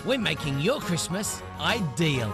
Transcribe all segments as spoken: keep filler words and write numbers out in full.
we're making your Christmas ideal.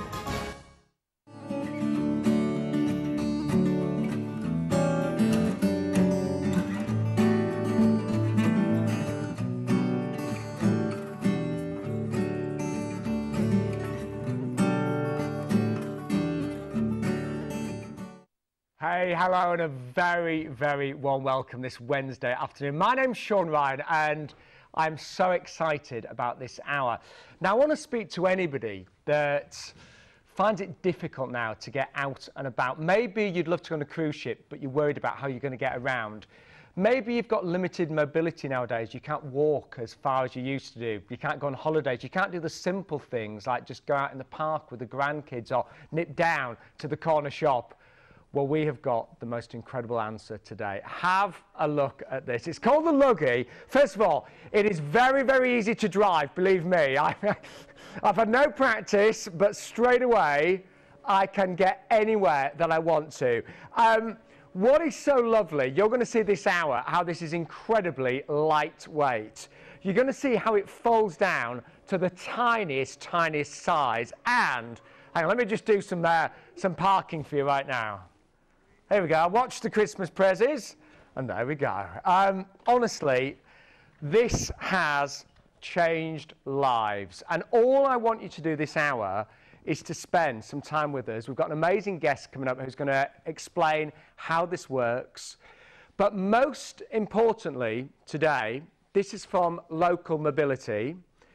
Hey, hello, and a very, very warm welcome this Wednesday afternoon. My name's Sean Ryan, and I'm so excited about this hour. Now, I want to speak to anybody that finds it difficult now to get out and about. Maybe you'd love to go on a cruise ship, but you're worried about how you're going to get around. Maybe you've got limited mobility nowadays. You can't walk as far as you used to do. You can't go on holidays. You can't do the simple things like just go out in the park with the grandkids or nip down to the corner shop. Well, we have got the most incredible answer today. Have a look at this. It's called the Luggie. First of all, it is very, very easy to drive, believe me. I, I've had no practice, but straight away, I can get anywhere that I want to. Um, what is so lovely, you're going to see this hour, how this is incredibly lightweight. You're going to see how it folds down to the tiniest, tiniest size. And, hang on, let me just do some, uh, some parking for you right now. Here we go. Watch the Christmas prezzies. And there we go. Um, honestly, this has changed lives. And all I want you to do this hour is to spend some time with us. We've got an amazing guest coming up who's going to explain how this works. But most importantly, today, this is from Local Mobility.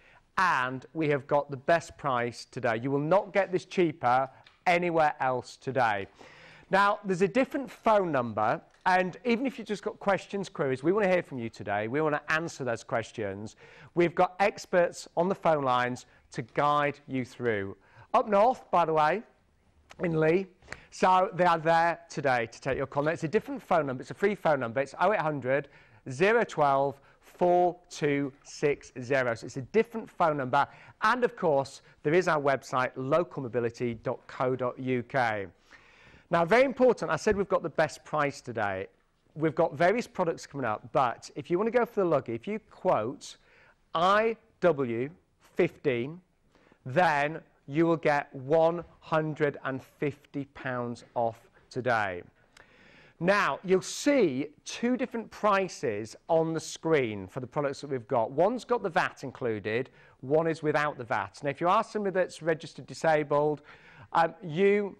And we have got the best price today. You will not get this cheaper anywhere else today. Now, there's a different phone number, and even if you've just got questions, queries, we want to hear from you today. We want to answer those questions. We've got experts on the phone lines to guide you through. Up north, by the way, in Lee, so they are there today to take your call. Now, it's a different phone number. It's a free phone number. It's oh eight hundred, oh one two, four two six zero. So it's a different phone number. And, of course, there is our website, local mobility dot co dot U K. Now, very important, I said we've got the best price today. We've got various products coming up, but if you want to go for the Luggie, if you quote I W fifteen, then you will get one hundred and fifty pounds off today. Now, you'll see two different prices on the screen for the products that we've got. One's got the V A T included, one is without the V A T. Now, if you are somebody that's registered disabled, um, you...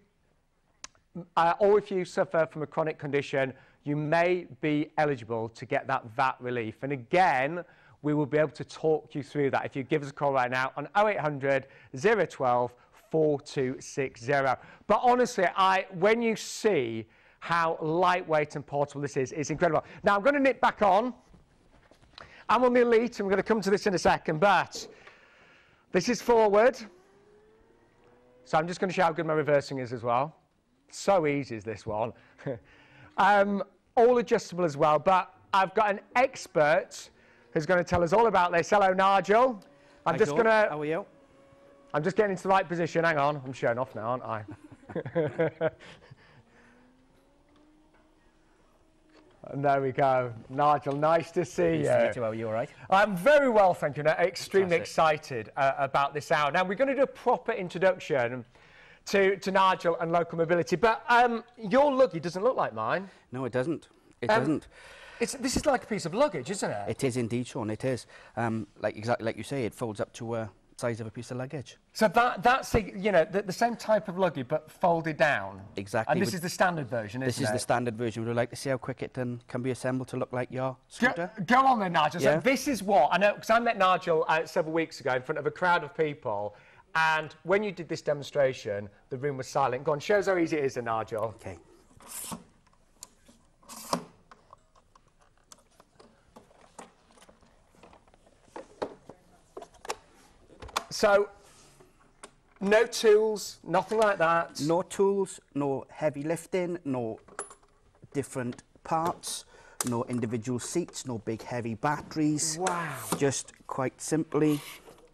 Uh, or if you suffer from a chronic condition, you may be eligible to get that V A T relief. And again, we will be able to talk you through that if you give us a call right now on oh eight hundred, oh one two, four two six zero. But honestly, I, when you see how lightweight and portable this is, it's incredible. Now, I'm going to nip back on. I'm on the Elite, and we're going to come to this in a second, but this is forward. So I'm just going to show how good my reversing is as well. So easy is this one. um, all adjustable as well, but I've got an expert who's going to tell us all about this. Hello, Nigel. I'm Hi, just going to... How are you? I'm just getting into the right position. Hang on. I'm showing off now, aren't I? And there we go. Nigel, nice to see nice you. Nice to meet you. Are you all right? I'm very well, thank you. Extremely Fantastic. excited uh, about this hour. Now, we're going to do a proper introduction To, to Nigel and Local Mobility, but um, your Luggie doesn't look like mine. No, it doesn't. It um, doesn't. It's, this is like a piece of luggage, isn't it? It is indeed, Sean. It is. Um, like exactly like you say, it folds up to a uh, size of a piece of luggage. So that that's the, you know the, the same type of Luggie, but folded down. Exactly. And this is the standard version, isn't this it? This is the standard version. We'd like to see how quick it um, can be assembled to look like your scooter. Go, go on then, Nigel. Yeah. So this is what I know, because I met Nigel uh, several weeks ago in front of a crowd of people. And when you did this demonstration, the room was silent. Go on, show us how easy it is then, Nigel. Okay. So, no tools, nothing like that? No tools, no heavy lifting, no different parts, no individual seats, no big heavy batteries. Wow. Just quite simply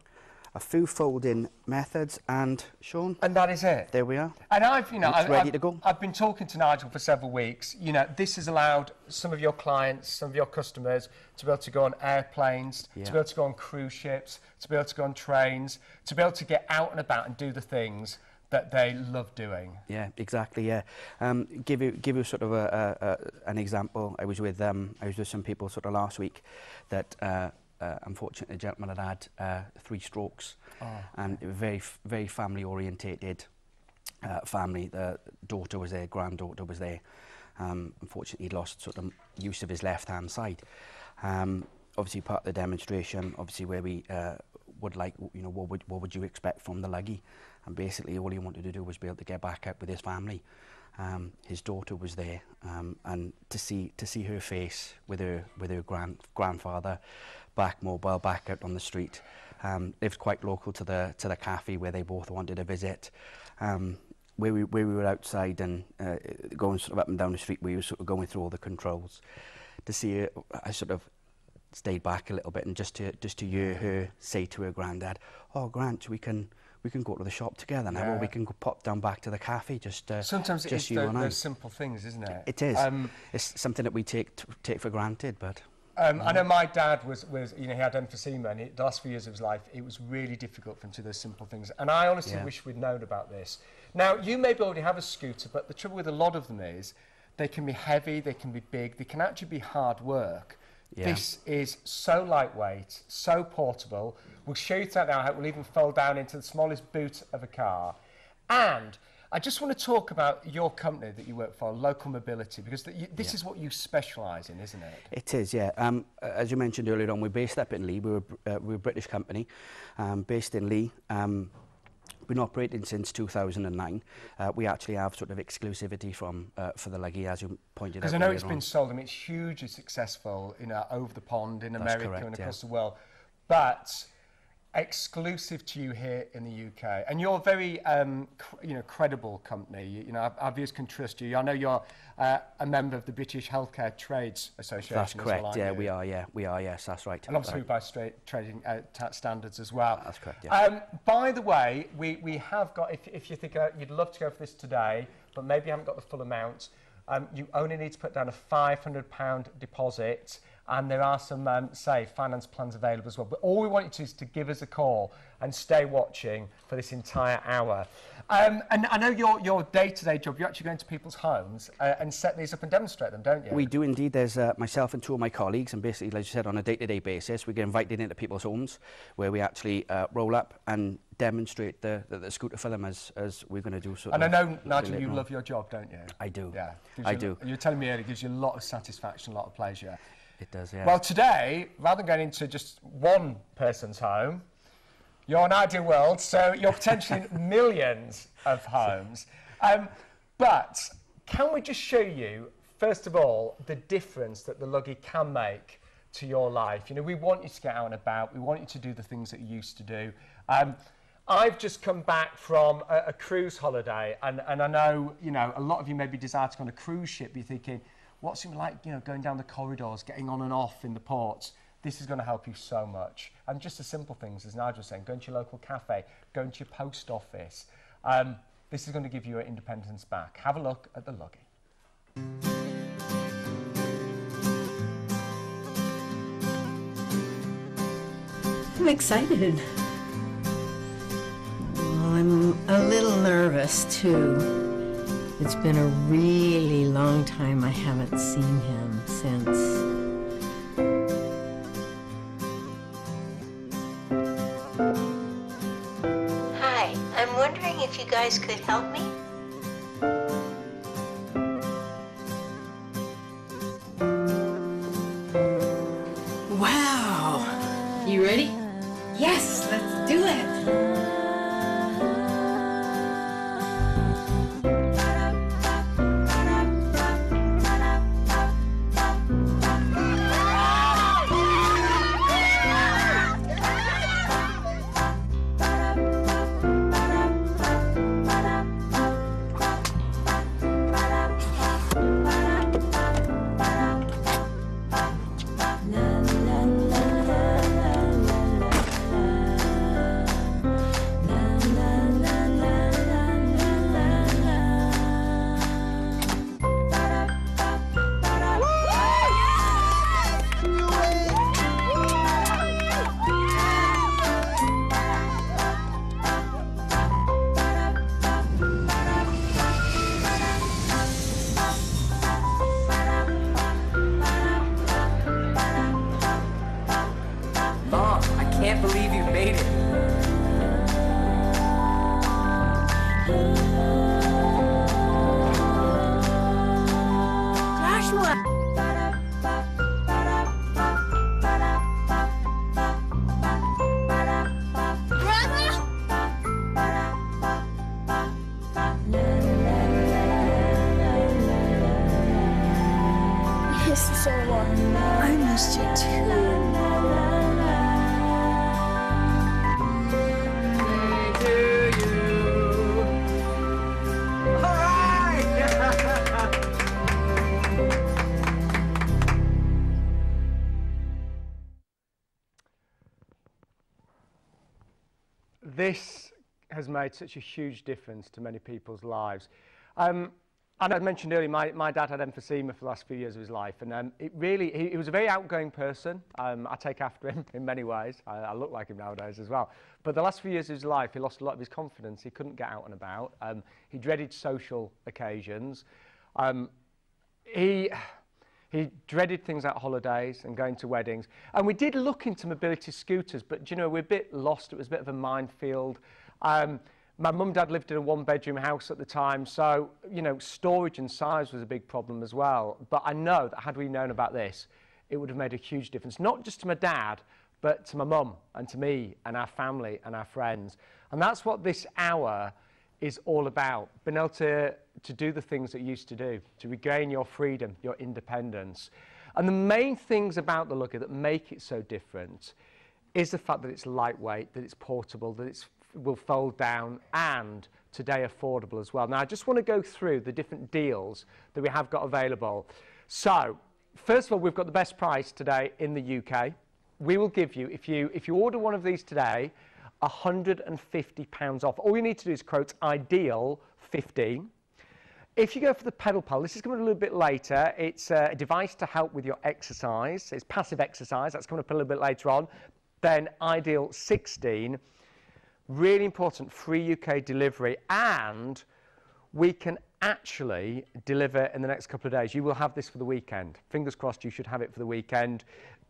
a few folding methods, and Sean, And that is it. there we are. And I've, you know, It's I've, ready I've, to go. I've been talking to Nigel for several weeks. You know, this has allowed some of your clients, some of your customers to be able to go on airplanes, Yeah. to be able to go on cruise ships, to be able to go on trains, to be able to get out and about and do the things that they love doing. Yeah, exactly. Yeah, um, give you give you sort of a, a, a an example. I was with um, I was with some people sort of last week that uh, uh, unfortunately the gentleman had had uh, three strokes, Oh, and very very family orientated uh, family. The daughter was there, granddaughter was there. Um, unfortunately, he lost sort of use of his left hand side. Um, obviously, part of the demonstration, obviously where we uh, would like, you know, what would what would you expect from the Luggie? And basically all he wanted to do was be able to get back out with his family. Um, his daughter was there, um, and to see to see her face with her with her grand grandfather, back mobile, back out on the street. Um, lived quite local to the to the cafe where they both wanted to visit. Um, where we where we were outside and uh, going sort of up and down the street, we were sort of going through all the controls. To see her, I sort of stayed back a little bit, and just to just to hear her say to her granddad, "Oh, Grant, we can." We can go to the shop together now, Yeah. or we can go pop down back to the cafe. Just uh, Sometimes just it's you the, and I. those simple things, isn't it? It is. Um, It's something that we take t take for granted, but Um, I know my dad was, was, you know, he had emphysema, and he, the last few years of his life, it was really difficult for him to do those simple things. And I honestly Yeah. wish we'd known about this. Now, you maybe already have a scooter, but the trouble with a lot of them is they can be heavy, they can be big, they can actually be hard work. Yeah. This is so lightweight, so portable. We'll show you that now how it will even fold down into the smallest boot of a car. And I just want to talk about your company that you work for, Local Mobility, because the, you, this Yeah. is what you specialise in, isn't it? it is, yeah. Um, as you mentioned earlier on, we're based up in Lee. We're, a- uh, we're a British company, um, based in Lee. Um, been operating since two thousand nine. Uh, we actually have sort of exclusivity from uh, for the Luggie, as you pointed out. Because I know earlier it's on. been sold, I mean, it's hugely successful, you know, over the pond in That's America correct, and yeah. across the world, but exclusive to you here in the U K. And you're a very, um, cr you know, credible company. You, you know, our, our viewers can trust you. I know you're uh, a member of the British Healthcare Trades Association. That's as correct. well, aren't Yeah, you? we are. Yeah, we are. Yes, that's right. And obviously Right. by straight trading uh, ta standards as well. That's correct, yeah. Um, by the way, we, we have got, if, if you think uh, you'd love to go for this today, but maybe you haven't got the full amount, um, you only need to put down a five hundred pound deposit, and there are some, um, say, finance plans available as well. But all we want you to do is to give us a call and stay watching for this entire hour. Um, and I know your, your day-to-day job, you're actually going to people's homes uh, and set these up and demonstrate them, don't you? We do indeed. There's uh, myself and two of my colleagues, and basically, like you said, on a day-to-day basis, we get invited into people's homes where we actually uh, roll up and demonstrate the, the, the scooter for them, as, as we're going to do. Sort And I of know, Nigel, later you on. love your job, don't you? I do. Yeah. Gives I you, do. You were telling me earlier, it gives you a lot of satisfaction, a lot of pleasure. It does, yeah. Well, today, rather than going into just one person's home, you're an ideal world, so you're potentially in millions of homes. Um, but can we just show you, first of all, the difference that the Luggie can make to your life? You know, we want you to get out and about. We want you to do the things that you used to do. Um, I've just come back from a, a cruise holiday, and, and I know, you know, a lot of you maybe desire to go on a cruise ship. You're thinking, what's it like, you know, going down the corridors, getting on and off in the ports? This is going to help you so much. And just the simple things, as Nigel was saying, going to your local cafe, going to your post office. Um, this is going to give you your independence back. Have a look at the Luggie. I'm excited. Well, I'm a little nervous too. It's been a really long time I haven't seen him since. Hi, I'm wondering if you guys could help me? Wow! You ready? Yes, let's do it! can't believe you made it. Joshua! So long. I missed you too. To you. All right. This has made such a huge difference to many people's lives. Um, And I mentioned earlier, my, my dad had emphysema for the last few years of his life, and um, it really, he, he was a very outgoing person. Um, I take after him in many ways. I, I look like him nowadays as well. But the last few years of his life, he lost a lot of his confidence. He couldn't get out and about. Um, he dreaded social occasions. Um, he, he dreaded things like holidays and going to weddings. And we did look into mobility scooters, but, you know, we're a bit lost. It was a bit of a minefield. Um, My mum and dad lived in a one-bedroom house at the time, so, you know, storage and size was a big problem as well. But I know that had we known about this, it would have made a huge difference, not just to my dad, but to my mum and to me and our family and our friends. And that's what this hour is all about, being able to, to do the things that you used to do, to regain your freedom, your independence. And the main things about the Luggie that make it so different is the fact that it's lightweight, that it's portable, that it's will fold down, and today affordable as well. Now I just want to go through the different deals that we have got available. So first of all, we've got the best price today in the U K. We will give you, if you if you order one of these today, one hundred and fifty pounds off. All you need to do is quote ideal fifteen. If you go for the PedalPal, this is coming a little bit later. It's a device to help with your exercise. It's passive exercise. That's coming up a little bit later on. Then ideal sixteen. Really important, free U K delivery, and we can actually deliver in the next couple of days. You will have this for the weekend. Fingers crossed you should have it for the weekend.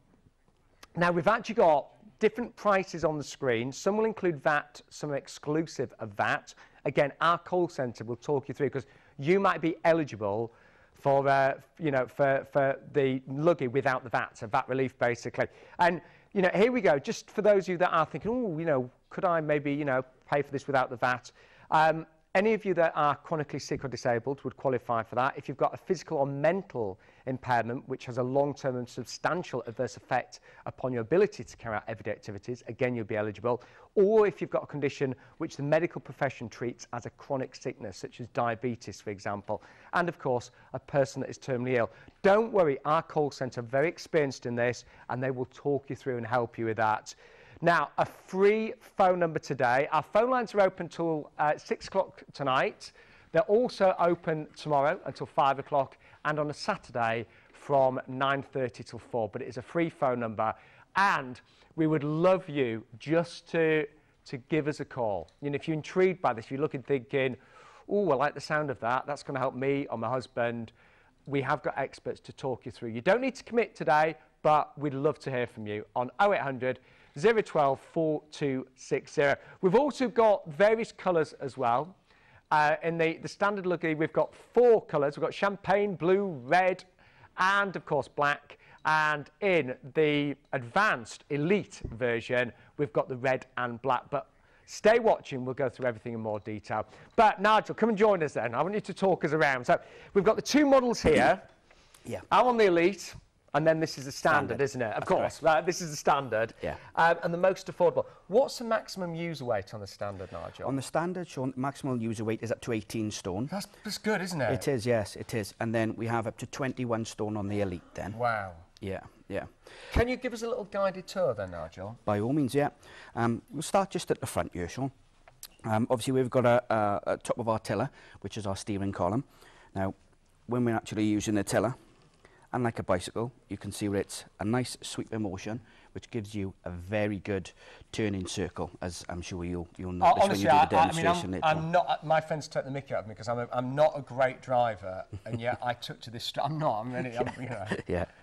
Now, we've actually got different prices on the screen. Some will include V A T, some are exclusive of V A T. Again, our call centre will talk you through, because you might be eligible for, uh, you know, for, for the Luggie without the V A T, so V A T relief, basically. And you know, here we go. Just for those of you that are thinking, oh, you know, could I maybe, you know, pay for this without the V A T? Um, any of you that are chronically sick or disabled would qualify for that. If you've got a physical or mental impairment which has a long-term and substantial adverse effect upon your ability to carry out everyday activities, again, you'll be eligible. Or if you've got a condition which the medical profession treats as a chronic sickness, such as diabetes, for example, and of course, a person that is terminally ill. Don't worry, our call centre are very experienced in this, and they will talk you through and help you with that. Now, a free phone number today. Our phone lines are open till uh, six o'clock tonight. They're also open tomorrow until five o'clock, and on a Saturday from nine thirty till four. But it is a free phone number, and we would love you just to, to give us a call. You know, if you're intrigued by this, if you're looking thinking, oh, I like the sound of that, that's going to help me or my husband, we have got experts to talk you through. You don't need to commit today, but we'd love to hear from you on oh eight hundred, oh one two, four two six zero. We've also got various colours as well. Uh, in the, the standard Luggie, we've got four colours. We've got champagne, blue, red, and of course black. And in the advanced elite version, we've got the red and black. But stay watching, we'll go through everything in more detail. But Nigel, come and join us then. I want you to talk us around. So we've got the two models here. Yeah. I'm on the elite. And then this is the standard, Standard. isn't it? Of That's course, right, this is the standard. Yeah. Um, and the most affordable. What's the maximum user weight on the standard, Nigel? On the standard, Sean, maximum user weight is up to eighteen stone. That's, that's good, isn't it? It is, yes, it is. And then we have up to twenty-one stone on the elite then. Wow. Yeah, yeah. Can you give us a little guided tour then, Nigel? By all means, yeah. Um, we'll start just at the front here, Sean. Um, obviously, we've got a, a, a top of our tiller, which is our steering column. Now, when we're actually using the tiller, unlike a bicycle, you can see where it's a nice sweeping motion, which gives you a very good turning circle, as I'm sure you'll, you'll notice oh, honestly, when you do the I, I mean, demonstration. I'm, later I'm on. not, my friends take the mickey out of me because I'm, a, I'm not a great driver, and yet I took to this, I'm not, I'm really, I'm, you know. Yeah.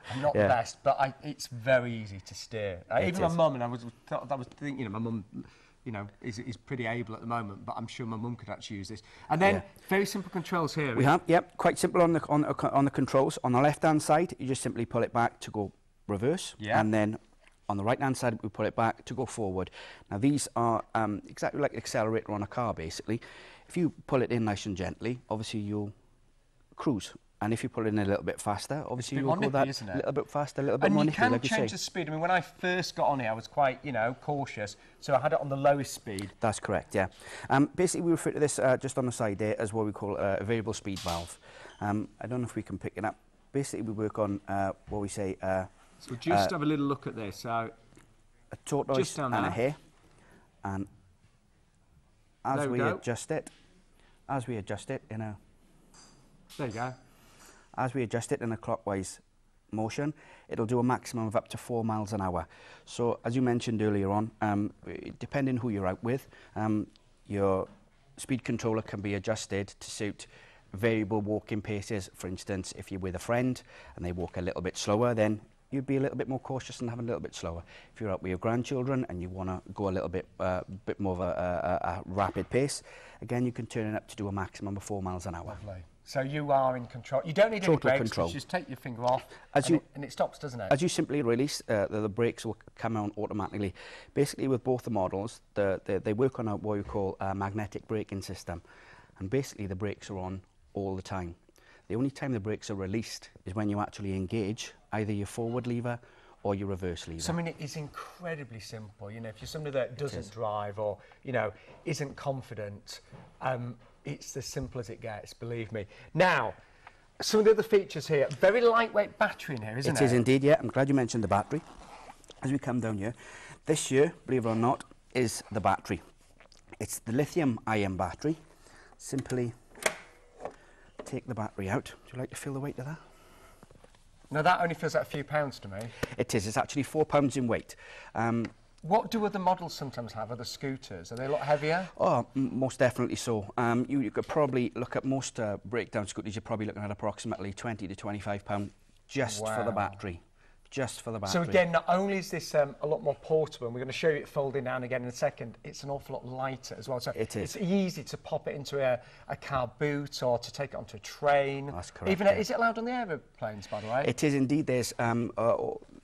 I'm not Yeah. the best, but I, it's very easy to steer. Uh, It even my is. mum, and I was, thought, I was thinking, you know, my mum, you know, is, is pretty able at the moment, but I'm sure my mum could actually use this. And then Yeah. very simple controls here. We have, yep, quite simple on the, on, the- on the controls. On the left-hand side, you just simply pull it back to go reverse. Yeah. And then on the right-hand side, we pull it back to go forward. Now, these are um, exactly like an accelerator on a car, basically. If you pull it in nice and gently, obviously you'll cruise. And if you pull it in a little bit faster, obviously bit you'll more go that nippy, isn't it? little bit faster, a little bit And more you nippy, can like you change say. the speed. I mean, when I first got on here, I was quite, you know, cautious. So I had it on the lowest speed. That's correct, yeah. Um, basically, we refer to this uh, just on the side there as what we call uh, a variable speed valve. Um, I don't know if we can pick it up. Basically, we work on uh, what we say uh, So just uh, have a little look at this. So a tortoise Just down and there. a hare. And as There we we, go. adjust it, as we adjust it in a there you go. as we adjust it in a clockwise motion, it'll do a maximum of up to four miles an hour. So, as you mentioned earlier on, um, depending who you're out with, um, your speed controller can be adjusted to suit variable walking paces. For instance, if you're with a friend and they walk a little bit slower, then you'd be a little bit more cautious and have a little bit slower. If you're out with your grandchildren and you want to go a little bit, uh, bit more of a, a, a rapid pace, again, you can turn it up to do a maximum of four miles an hour. Lovely. So you are in control. You don't need any Total brakes. control. You just take your finger off, As and, you- it, and it stops, doesn't it? As you simply release, uh, the, the brakes will come on automatically. Basically, with both the models, the, the, they work on a, what we call a magnetic braking system. And basically, the brakes are on all the time. The only time the brakes are released is when you actually engage either your forward lever or your reverse lever. So, I mean, it is incredibly simple. You know, if you're somebody that doesn't drive or, you know, isn't confident, um, it's as simple as it gets, believe me. Now, some of the other features here, very lightweight battery in here, isn't it? It is indeed, yeah. I'm glad you mentioned the battery. As we come down here, this here, believe it or not, is the battery. It's the lithium-ion battery. Simply take the battery out. Would you like to feel the weight of that? Now, that only feels like a few pounds to me. It is. It's actually four pounds in weight. Um, What do other models sometimes have, other scooters? Are they a lot heavier? Oh, m most definitely so. Um, you, you could probably look at most uh, breakdown scooters, you're probably looking at approximately twenty to twenty-five pounds just for the Wow. battery. Just for the battery. So again, not only is this um, a lot more portable, and we're going to show you it folding down again in a second, it's an awful lot lighter as well. So It is. it's easy to pop it into a, a car boot or to take it onto a train. That's correct, Even yeah. Is it allowed on the aeroplanes, by the way? It is indeed. There's um, uh,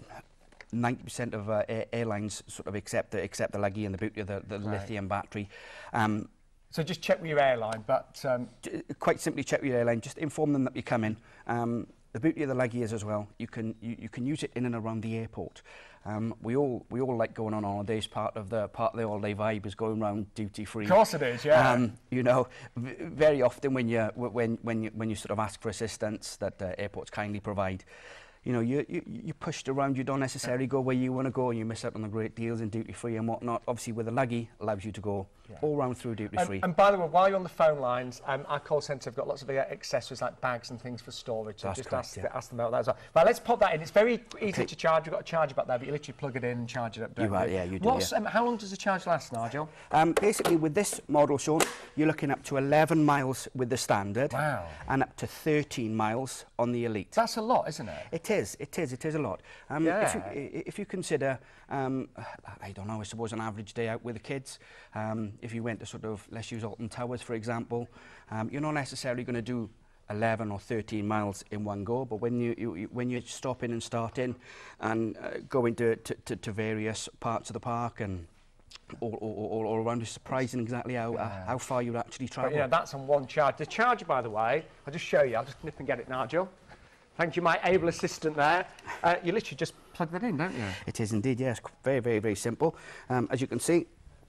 ninety percent of uh, air airlines sort of accept the, accept the Luggie and the beauty of the, the Right. lithium battery. Um, So just check with your airline, but um, j- quite simply check with your airline, just inform them that you're coming. Um, the beauty of the Luggie is as well, you can you, you can use it in and around the airport. Um, we all we all like going on holidays. Part of the part of the holiday vibe is going around duty free. of course it is, yeah. Um, you know, v very often when you when when you when you sort of ask for assistance that uh, airports kindly provide, you know, you you you pushed around. You don't necessarily go where you want to go, and you miss out on the great deals in duty free and whatnot. Obviously, with a Luggie, allows you to go Yeah. all round through duty And, free. and by the way, while you're on the phone lines, um, our call centre have got lots of uh, accessories like bags and things for storage. So That's just correct, ask, yeah. ask them about that as well. Right, let's pop that in. It's very easy Okay. to charge. You've got a charger back there, but you literally plug it in and charge it up. Don't You are, yeah, you do, What's, yeah. Um, how long does the charge last, Nigel? Um, basically, with this model, Sean, you're looking up to eleven miles with the standard, Wow. and up to thirteen miles on the elite. That's a lot, isn't it? It is, it is, it is a lot. Um, Yeah. if, you, i- if you consider, um, I don't know, I suppose an average day out with the kids, um, if you went to sort of, let's use Alton Towers, for example, um, you're not necessarily going to do eleven or thirteen miles in one go, but when you, you, you when you stop in and start in and uh, go into to, to, to various parts of the park and all, all, all, all around, it's surprising exactly how, uh, how far you actually But, travel. you know, that's on one charge. The charger, by the way, I'll just show you. I'll just nip and get it, Nigel. Thank you, my able assistant there. Uh, you literally just plug that in, don't you? It is indeed, yes. Very, very, very simple. Um, as you can see,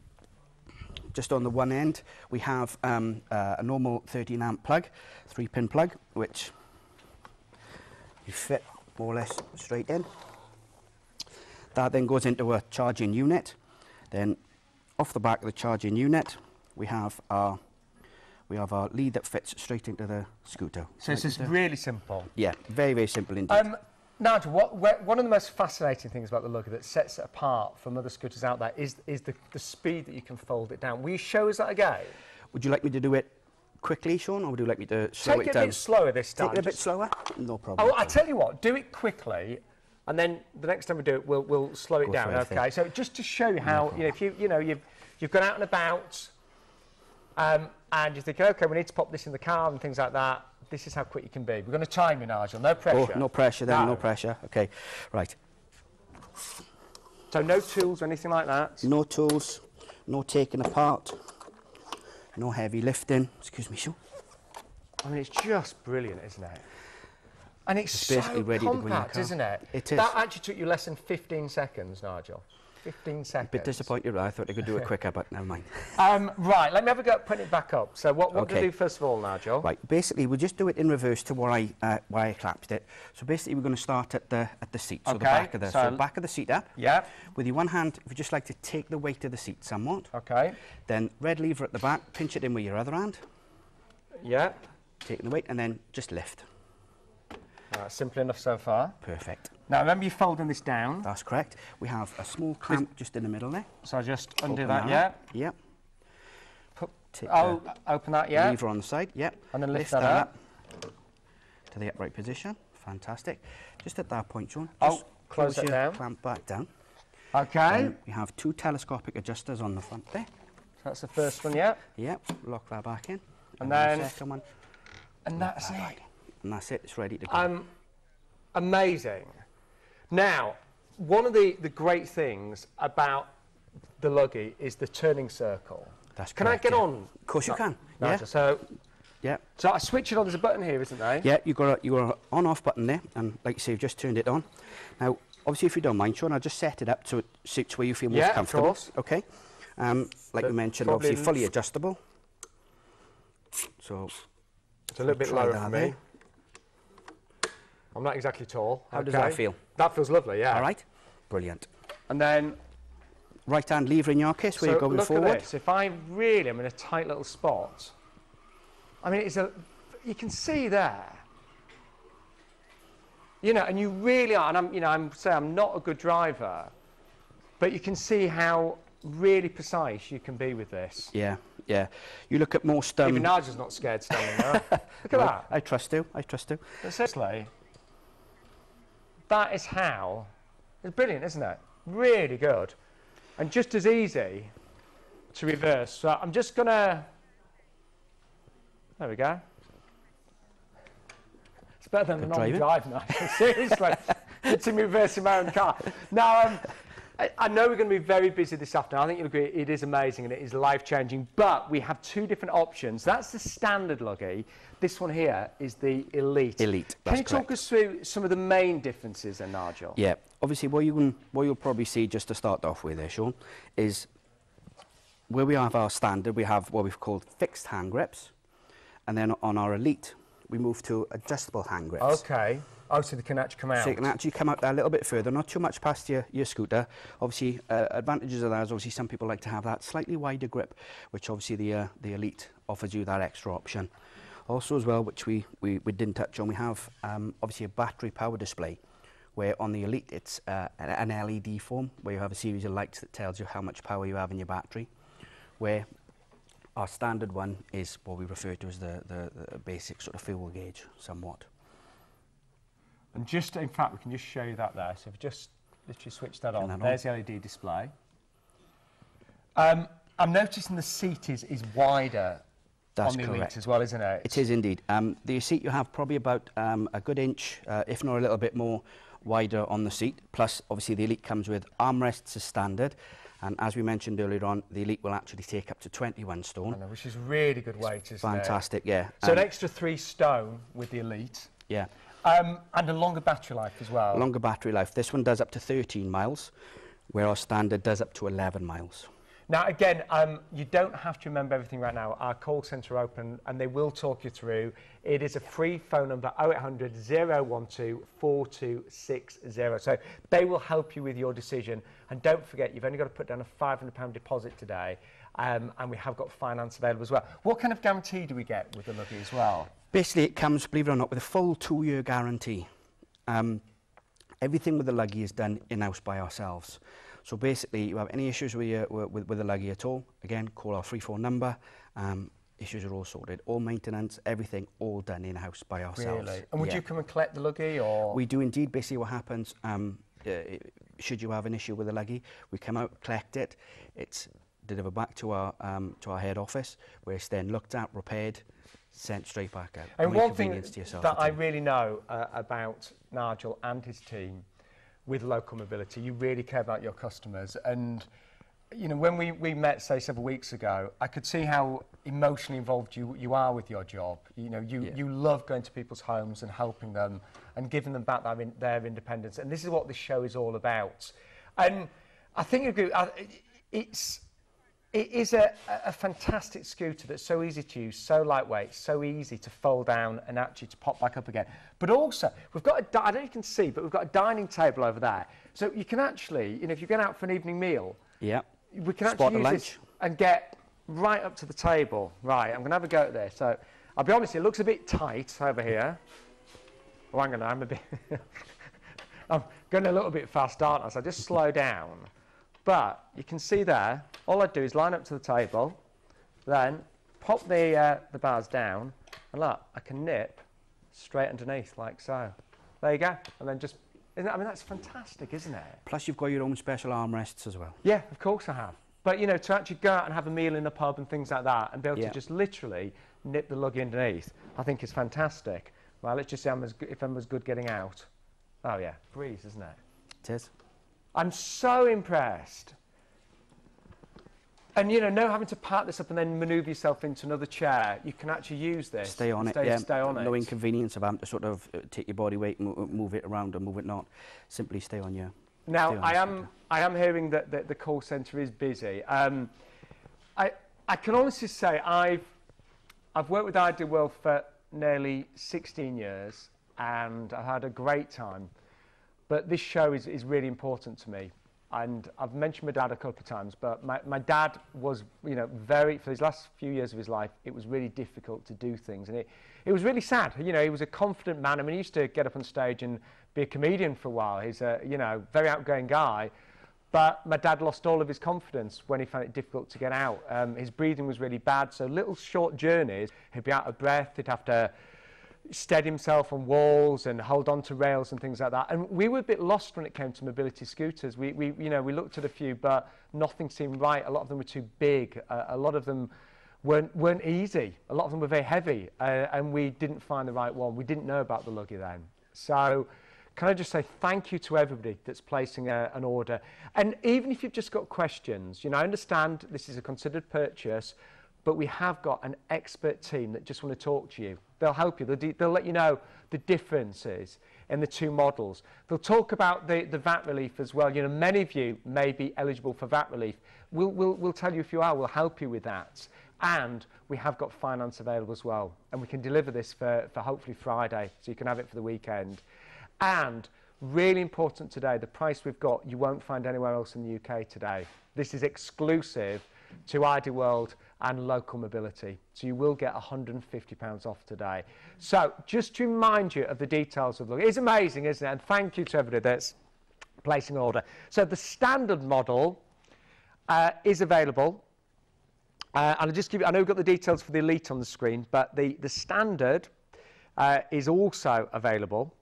just on the one end, we have um, uh, a normal thirteen amp plug, three pin plug, which you fit more or less straight in. That then goes into a charging unit. Then off the back of the charging unit, we have our we have our lead that fits straight into the scooter. So it's just really simple. Yeah, very, very simple indeed. Um, Nigel, what, where, one of the most fascinating things about the Luggie that sets it apart from other scooters out there is, is the, the speed that you can fold it down. Will you show us that again? Would you like me to do it quickly, Sean, or would you like me to slow Take it it down? a bit slower this time. Take it a bit just- slower? No problem. Oh, I tell you what, do it quickly, and then the next time we do it, we'll, we'll slow it Go down, for it, okay? So just to show you how, you know, if you, you know, you've, you've gone out and about, um, and you're thinking, okay, we need to pop this in the car and things like that, this is how quick you can be. We're going to time you, Nigel, no pressure. Oh, no pressure then, No. no pressure. Okay, right. So no tools or anything like that? No tools, no taking apart, no heavy lifting. Excuse me, Sean. I mean, it's just brilliant, isn't it? And it's, It's so basically ready to go in your compact, car. isn't it? It is. That actually took you less than fifteen seconds, Nigel. fifteen seconds. A bit disappointed. I thought I could do it quicker, but never mind. Um, right, let me have a go at putting it back up. So what, what do Okay. we do first of all, Nigel? Right, basically we'll just do it in reverse to where I uh, where I collapsed it. So basically we're going to start at the at the seat, so the Okay, back of the so- so back of the seat up. Yeah. With your one hand, if you just like to take the weight of the seat somewhat, Okay. then red lever at the back, pinch it in with your other hand, Yeah. taking the weight, and then just lift. Right, simple enough so far. Perfect. Now remember, you're folding this down. That's correct. We have a small clamp just in the middle there. So I just undo Open that, up. yeah. Yep. Put, Take oh, the open that, yeah. lever on the side. Yep. And then lift that up. to the upright position. Fantastic. Just at that point, Sean, Oh, just close that your down. clamp back down. Okay. Then we have two telescopic adjusters on the front there. That's the first one, yeah. Yep. Lock that back in. And the then- second one. And that's it. And that's it. It's ready to go. Um, amazing. Now, one of the, the great things about the Luggie is the turning circle. That's Can I correct, get yeah. on? Of course you can. Nigel? Yeah. So, Yeah. so I switch it on. There's a button here, isn't there? Yeah, you got a, you got an on-off button there, and like you say, you've just turned it on. Now, obviously, if you don't mind, Sean, I'll just set it up so it suits where you feel most Yeah, of comfortable. course. Okay. Um, like But we mentioned, probably obviously fully adjustable. So It's a little bit try lower that for me. there. I'm not exactly tall. How does Okay. that feel? That feels lovely, yeah. All right. Brilliant. And then, Right hand lever in your case, where so you're going look forward. at this. If I really am in a tight little spot, I mean, it's a, you can see there. You know, and you really are, and I'm, you know, I'm saying I'm not a good driver, but you can see how really precise you can be with this. Yeah, yeah. You look at most. Um, Even Nigel's not scared standing there. Look at I, that. I trust you. I trust you. But seriously, that is how. It's brilliant, isn't it? Really good. And just as easy to reverse. So I'm just going to... There we go. It's better than the Good normal driving. drive now. Seriously. It's in reversing my own car. Now, um, I, I know we're going to be very busy this afternoon. I think you'll agree it is amazing and it is life-changing. But we have two different options. That's the standard Luggie. This one here is the Elite. Elite, Can that's you talk correct. us through some of the main differences then, Nigel? Yeah. Obviously, what you can, what you'll probably see just to start off with there, Sean, is where we have our standard, we have what we've called fixed hand grips, and then on our Elite, we move to adjustable hand grips. Okay. Oh, so they can actually come out. So you can actually come out there a little bit further, not too much past your, your scooter. Obviously, uh, advantages of that is obviously some people like to have that slightly wider grip, which obviously the, uh, the Elite offers you that extra option. Also as well, which we, we, we didn't touch on, we have um, obviously a battery power display, where on the Elite it's uh, an L E D form, where you have a series of lights that tells you how much power you have in your battery, where our standard one is what we refer to as the, the, the basic sort of fuel gauge, somewhat. And just, in fact, we can just show you that there. So if you just literally switch that on, that on. there's the L E D display. Um, I'm noticing the seat is, is wider That's on the Elite correct. as well, isn't it? It is indeed. Um, the seat you have probably about um, a good inch, uh, if not a little bit more, wider on the seat. Plus, obviously, the Elite comes with armrests as standard. And as we mentioned earlier on, the Elite will actually take up to twenty-one stone. I know, which is really good weight, isn't Fantastic, yeah. it? So Um, an extra three stone with the Elite. yeah. Um, and a longer battery life as well. Longer battery life. This one does up to thirteen miles, where our standard does up to eleven miles. Now, again, um, you don't have to remember everything right now. Our call centre are open and they will talk you through. It is a free phone number, oh eight hundred, oh one two, four two six oh. So they will help you with your decision. And don't forget, you've only got to put down a five hundred pound deposit today. Um, and we have got finance available as well. What kind of guarantee do we get with the Luggie as well? Basically, it comes, believe it or not, with a full two-year guarantee. Um, everything with the Luggie is done in-house by ourselves. So basically, you have any issues with, your, with, with the Luggie at all, again, call our three four number. Um, issues are all sorted. All maintenance, everything, all done in-house by ourselves. Really? And would yeah. you come and collect the Luggie, or...? We do indeed. Basically what happens, um, uh, should you have an issue with the Luggie, we come out, collect it, it's delivered back to our, um, to our head office, where it's then looked at, repaired, sent straight back out. And No one thing inconvenience to yourself that at I all. really know uh, about Nigel and his team with local mobility, you really care about your customers. And, you know, when we, we met, say, several weeks ago, I could see how emotionally involved you, you are with your job. You know, you, Yeah. you love going to people's homes and helping them and giving them back their, in, their independence. And this is what this show is all about. And I think you agree, uh, it's... It is a, a fantastic scooter that's so easy to use, so lightweight, so easy to fold down and actually to pop back up again. But also, we've got a, I don't know if you can see, but we've got a dining table over there. So you can actually, you know, if you're going out for an evening meal, yeah. we can Spot actually use the this and get right up to the table. Right, I'm going to have a go at this. So I'll be honest, it looks a bit tight over here. Oh, hang on, I'm a bit... I'm going a little bit fast, aren't I? So just slow down. But you can see there, all I do is line up to the table, then pop the, uh, the bars down, and look, I can nip straight underneath like so. There you go. And then just, isn't it, I mean, that's fantastic, isn't it? Plus you've got your own special armrests as well. Yeah, of course I have. But, you know, to actually go out and have a meal in a pub and things like that and be able Yeah. to just literally nip the Luggie underneath, I think is fantastic. Well, let's just see I'm as good, if I'm as good getting out. Oh, yeah, breeze, isn't it? It is. I'm so impressed. And, you know, no having to park this up and then manoeuvre yourself into another chair. You can actually use this. Stay on stay, it, yeah. Stay on no it. inconvenience of having to sort of uh, take your body weight, mo move it around or move it not. Simply stay on your... Now, stay on I your am, scooter. I am hearing that, that the call centre is busy. Um, I, I can honestly say I've, I've worked with Ideal World for nearly sixteen years and I've had a great time. But this show is, is really important to me. And I've mentioned my dad a couple of times, but my, my dad was, you know, very, for his last few years of his life, it was really difficult to do things. And it, it was really sad. You know, he was a confident man. I mean, he used to get up on stage and be a comedian for a while. He's a, you know, very outgoing guy. But my dad lost all of his confidence when he found it difficult to get out. Um, his breathing was really bad. So little short journeys, he'd be out of breath. He'd have to steady himself on walls and hold on to rails and things like that. And we were a bit lost when it came to mobility scooters. We, we you know, we looked at a few, but nothing seemed right. A lot of them were too big. Uh, a lot of them weren't, weren't easy. A lot of them were very heavy, uh, and we didn't find the right one. We didn't know about the Luggie then. So can I just say thank you to everybody that's placing a, an order. And even if you've just got questions, you know, I understand this is a considered purchase, but we have got an expert team that just want to talk to you. They'll help you. They'll, they'll let you know the differences in the two models. They'll talk about the, the V A T relief as well. You know, many of you may be eligible for V A T relief. We'll, we'll, we'll tell you if you are. We'll help you with that. And we have got finance available as well. And we can deliver this for, for hopefully Friday, so you can have it for the weekend. And really important today, the price we've got, you won't find anywhere else in the U K today. This is exclusive to Ideal World and local mobility. So you will get one hundred and fifty pounds off today. So just to remind you of the details of the Luggie. It's amazing, isn't it? And thank you to everybody that's placing an order. So the standard model uh, is available. Uh, and I'll just give you, I know we've got the details for the Elite on the screen, but the, the standard uh, is also available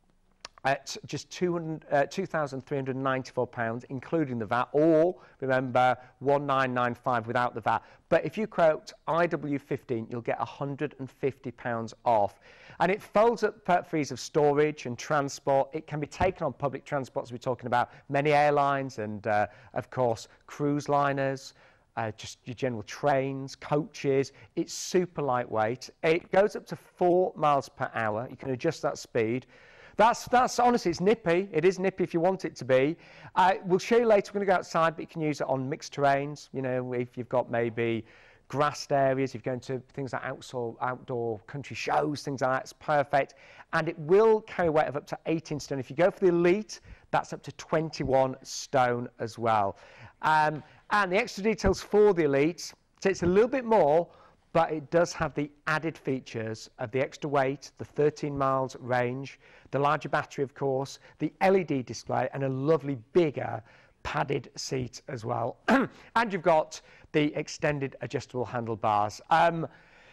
at just two thousand three hundred and ninety-four pounds, including the V A T, or, remember, one thousand nine hundred and ninety-five without the V A T. But if you quote I W fifteen, you'll get one hundred and fifty pounds off. And it folds up for ease of storage and transport. It can be taken on public transport, as we're talking about, many airlines and, uh, of course, cruise liners, uh, just your general trains, coaches. It's super lightweight. It goes up to four miles per hour. You can adjust that speed. That's, that's honestly, it's nippy. It is nippy if you want it to be. Uh, we'll show you later, we're going to go outside, but you can use it on mixed terrains. You know, if you've got maybe grassed areas, if you're going to things like outdoor, outdoor country shows, things like that, it's perfect. And it will carry a weight of up to eighteen stone. If you go for the Elite, that's up to twenty-one stone as well. Um, and the extra details for the Elite, so it's a little bit more, but it does have the added features of the extra weight, the thirteen miles range, the larger battery, of course, the L E D display, and a lovely bigger padded seat as well. And you've got the extended adjustable handlebars. Um,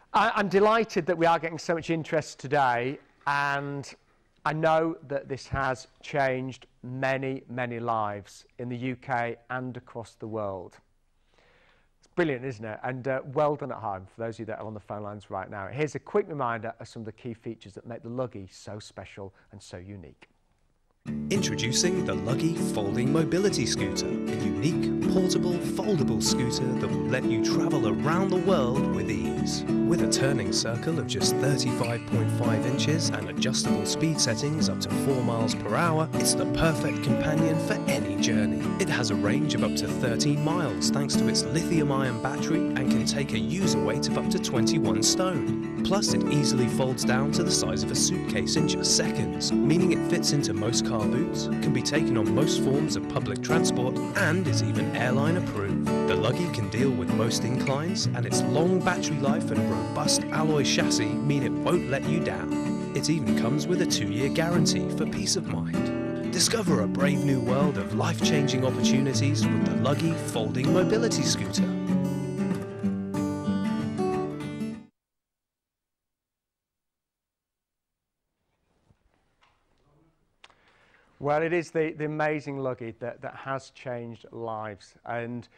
I, I'm delighted that we are getting so much interest today, and I know that this has changed many, many lives in the U K and across the world. It's brilliant, isn't it? And uh, well done at home for those of you that are on the phone lines right now. Here's a quick reminder of some of the key features that make the Luggie so special and so unique. Introducing the Luggie Folding Mobility Scooter, a unique, portable, foldable scooter that will let you travel around the world with ease. With a turning circle of just thirty-five point five inches and adjustable speed settings up to four miles per hour, it's the perfect companion for any journey. It has a range of up to thirteen miles thanks to its lithium-ion battery and can take a user weight of up to twenty-one stone. Plus, it easily folds down to the size of a suitcase in just seconds, meaning it fits into most car boots, can be taken on most forms of public transport, and is even airline approved. The Luggie can deal with most inclines, and its long battery life and robust alloy chassis mean it won't let you down. It even comes with a two-year guarantee for peace of mind. Discover a brave new world of life-changing opportunities with the Luggie Folding Mobility Scooter. Well, it is the, the Amazing Luggie that, that has changed lives, and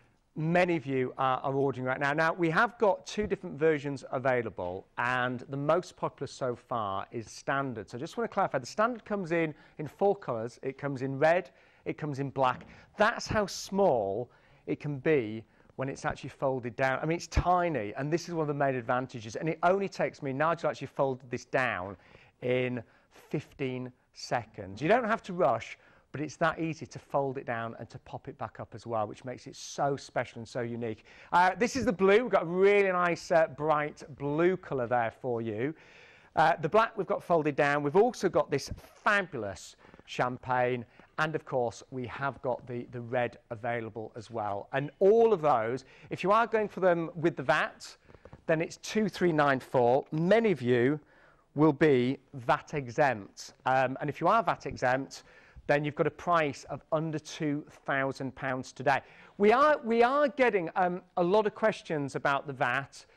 many of you are, are ordering right now. Now, we have got two different versions available, and the most popular so far is standard. So I just want to clarify, the standard comes in in four colours. It comes in red, it comes in black. That's how small it can be when it's actually folded down. I mean, it's tiny, and this is one of the main advantages, and it only takes me, Nigel actually folded this down in fifteen seconds. You don't have to rush, but it's that easy to fold it down and to pop it back up as well, which makes it so special and so unique. Uh, this is the blue. We've got a really nice uh, bright blue colour there for you. Uh, the black we've got folded down. We've also got this fabulous champagne, and of course we have got the, the red available as well. And all of those, if you are going for them with the V A T, then it's two three nine four. Many of you will be V A T exempt. Um, and if you are V A T exempt, then you've got a price of under two thousand pounds today. We are, we are getting um, a lot of questions about the V A T.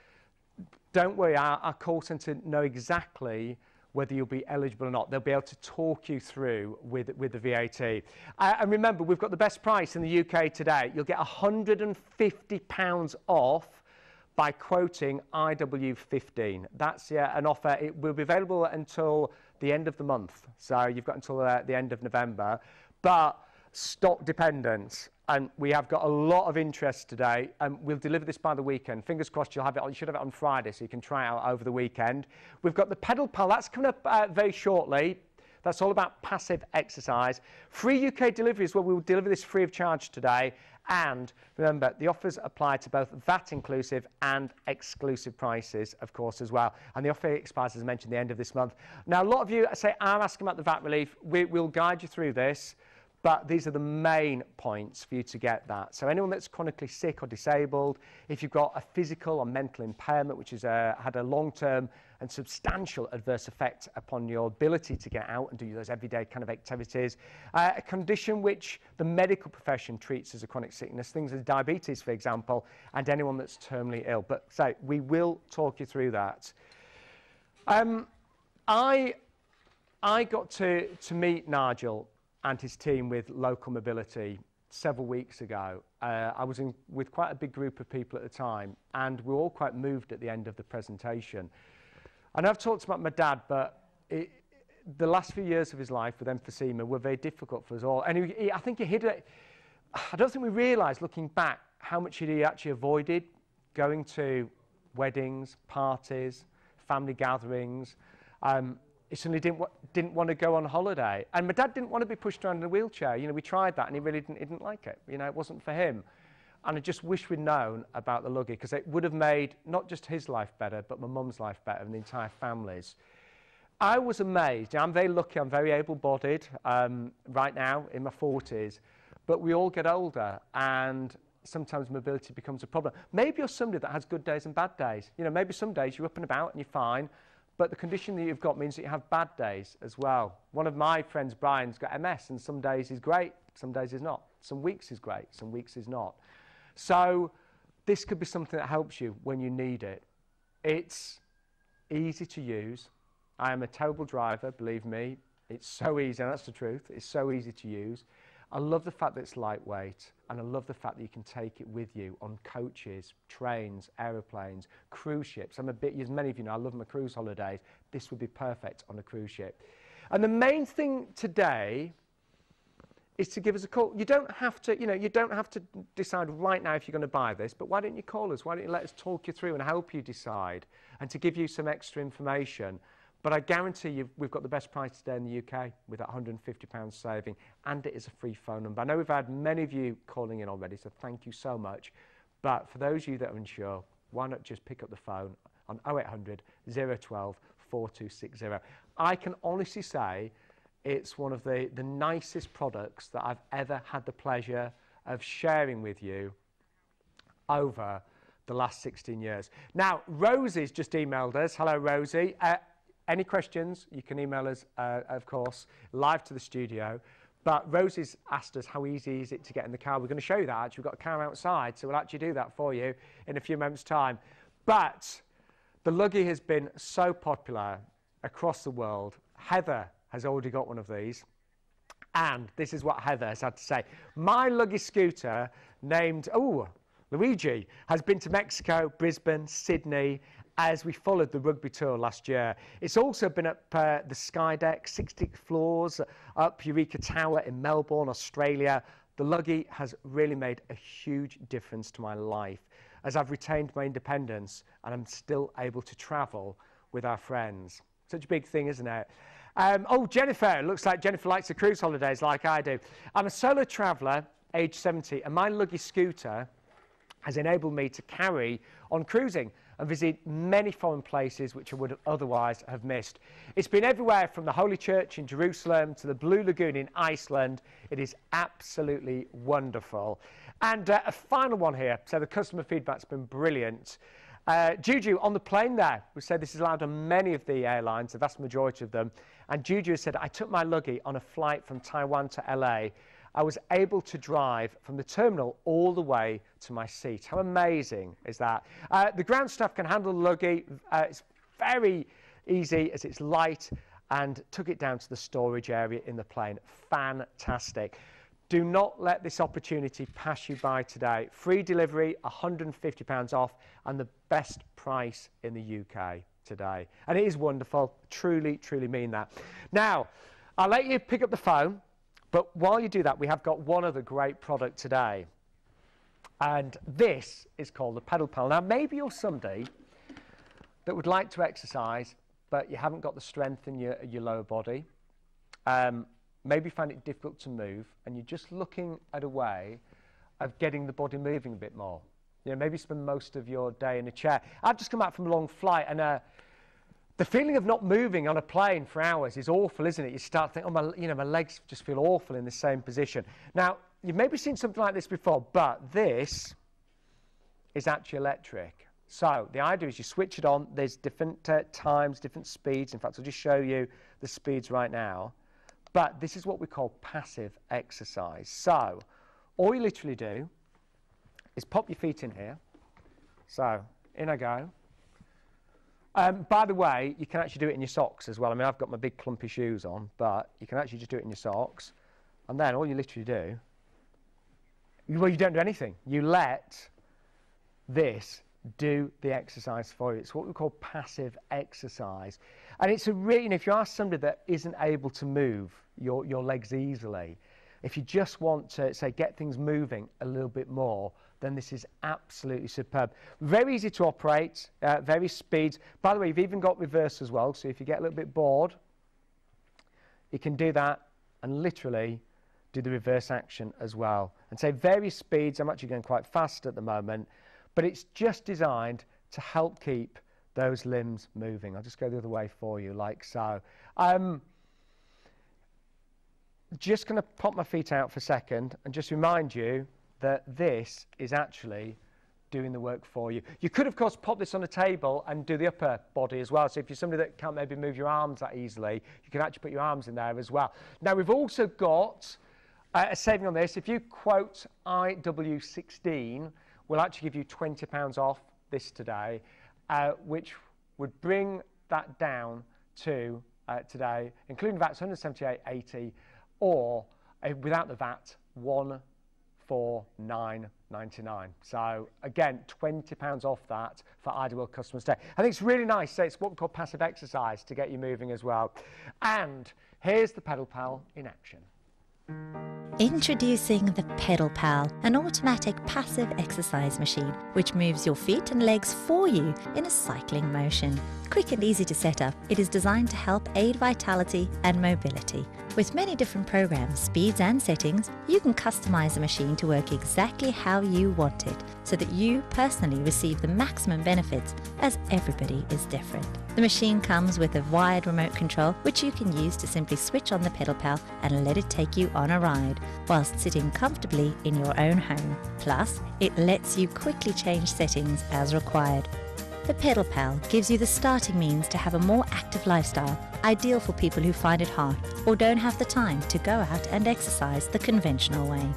Don't worry, our, our call centre know exactly whether you'll be eligible or not. They'll be able to talk you through with, with the V A T. Uh, and remember, we've got the best price in the U K today. You'll get one hundred and fifty pounds off by quoting I W fifteen. That's yeah, an offer. It will be available until the end of the month. So you've got until uh, the end of November. But stock dependent, and we have got a lot of interest today, and we'll deliver this by the weekend. Fingers crossed you'll have it. You should have it on Friday, so you can try it out over the weekend. We've got the PedalPal. That's coming up uh, very shortly. That's all about passive exercise. Free U K delivery as well. We will deliver this free of charge today. And remember, the offers apply to both V A T inclusive and exclusive prices, of course, as well. And the offer expires, as I mentioned, the end of this month. Now, a lot of you say, I'm asking about the V A T relief. We, we'll guide you through this, but these are the main points for you to get that. So anyone that's chronically sick or disabled, if you've got a physical or mental impairment, which has uh, had a long-term and substantial adverse effect upon your ability to get out and do those everyday kind of activities, uh, a condition which the medical profession treats as a chronic sickness, things like diabetes, for example, and anyone that's terminally ill. But so we will talk you through that. Um, I, I got to, to meet Nigel and his team with Local Mobility several weeks ago. Uh, I was in with quite a big group of people at the time, and we were all quite moved at the end of the presentation. And I've talked about my dad, but it, the last few years of his life with emphysema were very difficult for us all. And he, he, I think he hid it. I don't think we realised, looking back, how much he actually avoided going to weddings, parties, family gatherings. Um, he suddenly didn't, didn't want to go on holiday. And my dad didn't want to be pushed around in a wheelchair. You know, we tried that, and he really didn't, he didn't like it. You know, it wasn't for him. And I just wish we'd known about the Luggie, because it would have made not just his life better, but my mum's life better, and the entire family's. I was amazed. I'm very lucky. I'm very able-bodied um, right now in my forties, but we all get older, and sometimes mobility becomes a problem. Maybe you're somebody that has good days and bad days. You know, maybe some days you're up and about and you're fine, but the condition that you've got means that you have bad days as well. One of my friends, Brian's got M S, and some days he's great, some days he's not. Some weeks he's great, some weeks he's not. So this could be something that helps you when you need it. It's easy to use. I am a terrible driver, believe me. It's so easy, and that's the truth. It's so easy to use. I love the fact that it's lightweight, and I love the fact that you can take it with you on coaches, trains, aeroplanes, cruise ships. I'm a bit, as many of you know, I love my cruise holidays. This would be perfect on a cruise ship. And the main thing today is to give us a call. You don't have to, you know, you don't have to decide right now if you're going to buy this, but why don't you call us? Why don't you let us talk you through and help you decide and to give you some extra information? But I guarantee you we've got the best price today in the U K with that one hundred and fifty pounds saving, and it is a free phone number. I know we've had many of you calling in already, so thank you so much. But for those of you that are unsure, why not just pick up the phone on oh eight hundred, oh one two, four two six oh. I can honestly say it's one of the, the nicest products that I've ever had the pleasure of sharing with you over the last sixteen years. Now, Rosie's just emailed us. Hello, Rosie. Uh, any questions, you can email us, uh, of course, live to the studio. But Rosie's asked us how easy is it to get in the car. We're going to show you that, actually. We've got a car outside, so we'll actually do that for you in a few moments' time. But the Luggie has been so popular across the world. Heather has already got one of these. And this is what Heather has had to say. My Luggie scooter, named, oh, Luigi, has been to Mexico, Brisbane, Sydney, as we followed the rugby tour last year. It's also been up uh, the Sky Deck, sixty floors, up Eureka Tower in Melbourne, Australia. The Luggie has really made a huge difference to my life, as I've retained my independence and I'm still able to travel with our friends. Such a big thing, isn't it? Um, oh, Jennifer. Looks like Jennifer likes the cruise holidays like I do. I'm a solo traveller, age seventy, and my Luggie scooter has enabled me to carry on cruising and visit many foreign places which I would otherwise have missed. It's been everywhere from the Holy Church in Jerusalem to the Blue Lagoon in Iceland. It is absolutely wonderful. And uh, a final one here. So the customer feedback's been brilliant. Uh, Juju, on the plane there, we said this is allowed on many of the airlines, the vast majority of them. And Juju said, I took my Luggie on a flight from Taiwan to L A. I was able to drive from the terminal all the way to my seat. How amazing is that? Uh, the ground staff can handle the Luggie. Uh, it's very easy as it's light, and took it down to the storage area in the plane. Fantastic. Do not let this opportunity pass you by today. Free delivery, one hundred and fifty pounds off, and the best price in the U K today. And it is wonderful. Truly, truly mean that. Now, I'll let you pick up the phone. But while you do that, we have got one other great product today. And this is called the PedalPal. Now, maybe you're somebody that would like to exercise, but you haven't got the strength in your, your lower body. Um, maybe you find it difficult to move, and you're just looking at a way of getting the body moving a bit more. You know, maybe spend most of your day in a chair. I've just come back from a long flight, and uh, the feeling of not moving on a plane for hours is awful, isn't it? You start thinking, oh, my, you know, my legs just feel awful in the same position. Now, you've maybe seen something like this before, but this is actually electric. So the idea is you switch it on. There's different uh, times, different speeds. In fact, I'll just show you the speeds right now. But this is what we call passive exercise. So all you literally do is pop your feet in here. So in I go. Um, by the way, you can actually do it in your socks as well. I mean, I've got my big clumpy shoes on, but you can actually just do it in your socks. And then all you literally do, well, you don't do anything. You let this do the exercise for you. It's what we call passive exercise. And it's a really, you know, if you ask somebody that isn't able to move your, your legs easily, if you just want to, say, get things moving a little bit more, then this is absolutely superb. Very easy to operate, uh, very speed. By the way, you've even got reverse as well, so if you get a little bit bored, you can do that and literally do the reverse action as well. And say various speeds. I'm actually going quite fast at the moment, but it's just designed to help keep those limbs moving. I'll just go the other way for you, like so. Um, just going to pop my feet out for a second and just remind you that this is actually doing the work for you. You could, of course, pop this on a table and do the upper body as well. So if you're somebody that can't maybe move your arms that easily, you can actually put your arms in there as well. Now, we've also got uh, a saving on this. If you quote I W sixteen, we'll actually give you twenty pounds off this today. uh, which would bring that down to uh, today, including V A T, one hundred seventy-eight eighty, or uh, without the V A T, one forty-nine ninety-nine. So again, twenty pounds off that for Ideal customers today. I think it's really nice. So it's what we call passive exercise to get you moving as well. And here's the PedalPal in action. Introducing the PedalPal, an automatic passive exercise machine which moves your feet and legs for you in a cycling motion. Quick and easy to set up, it is designed to help aid vitality and mobility. With many different programs, speeds and settings, you can customize the machine to work exactly how you want it, so that you personally receive the maximum benefits, as everybody is different. The machine comes with a wired remote control which you can use to simply switch on the PedalPal and let it take you on a ride, whilst sitting comfortably in your own home. Plus, it lets you quickly change settings as required. The PedalPal gives you the starting means to have a more active lifestyle, ideal for people who find it hard or don't have the time to go out and exercise the conventional way.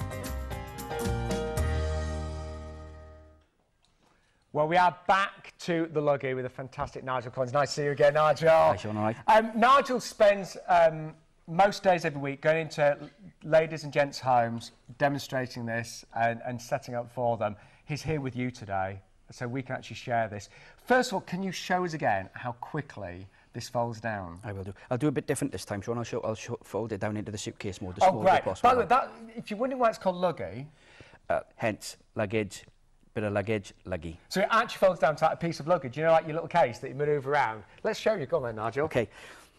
Well, we are back to the Luggie with a fantastic Nigel Collins. Nice to see you again, Nigel. Hi, Sean, all right? Um, Nigel spends um, most days every week going into ladies' and gents' homes, demonstrating this and, and setting up for them. He's here with you today, so we can actually share this. First of all, can you show us again how quickly this folds down? I will do. I'll do a bit different this time, Sean. I'll, show, I'll show, fold it down into the suitcase mode. Oh, great. By the way, that, if you're wondering why it's called Luggie... Uh, hence, luggage, bit of luggage, luggie. So it actually folds down to like a piece of luggage, you know, like your little case that you manoeuvre around. Let's show you. Go on then, Nigel. Okay.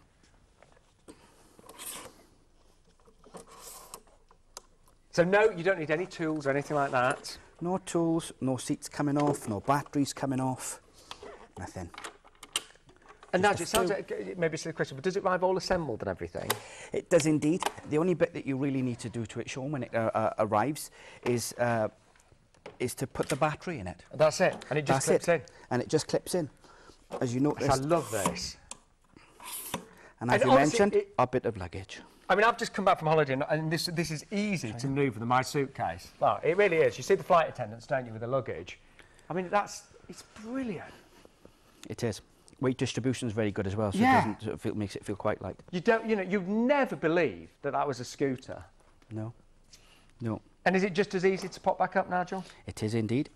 So no, you don't need any tools or anything like that. No tools, no seats coming off, no batteries coming off, nothing. And Nigel, it sounds like, maybe it's a question, but does it arrive all assembled and everything? It does indeed. The only bit that you really need to do to it, Sean, when it uh, uh, arrives, is uh, is to put the battery in it. That's it, and it just That's clips it. in. And it just clips in, as you notice. I love this. And as And you honestly, mentioned, it- a bit of luggage. I mean, I've just come back from holiday, and, and this this is easy to manoeuvre than my suitcase. Well, it really is. You see the flight attendants, don't you, with the luggage? I mean, that's it's brilliant. It is. Weight distribution is very good as well, so Yeah. it doesn't sort of feel, makes it feel quite light. You don't, you know, you'd never believe that that was a scooter. No, no, And is it just as easy to pop back up, Nigel? it is indeed.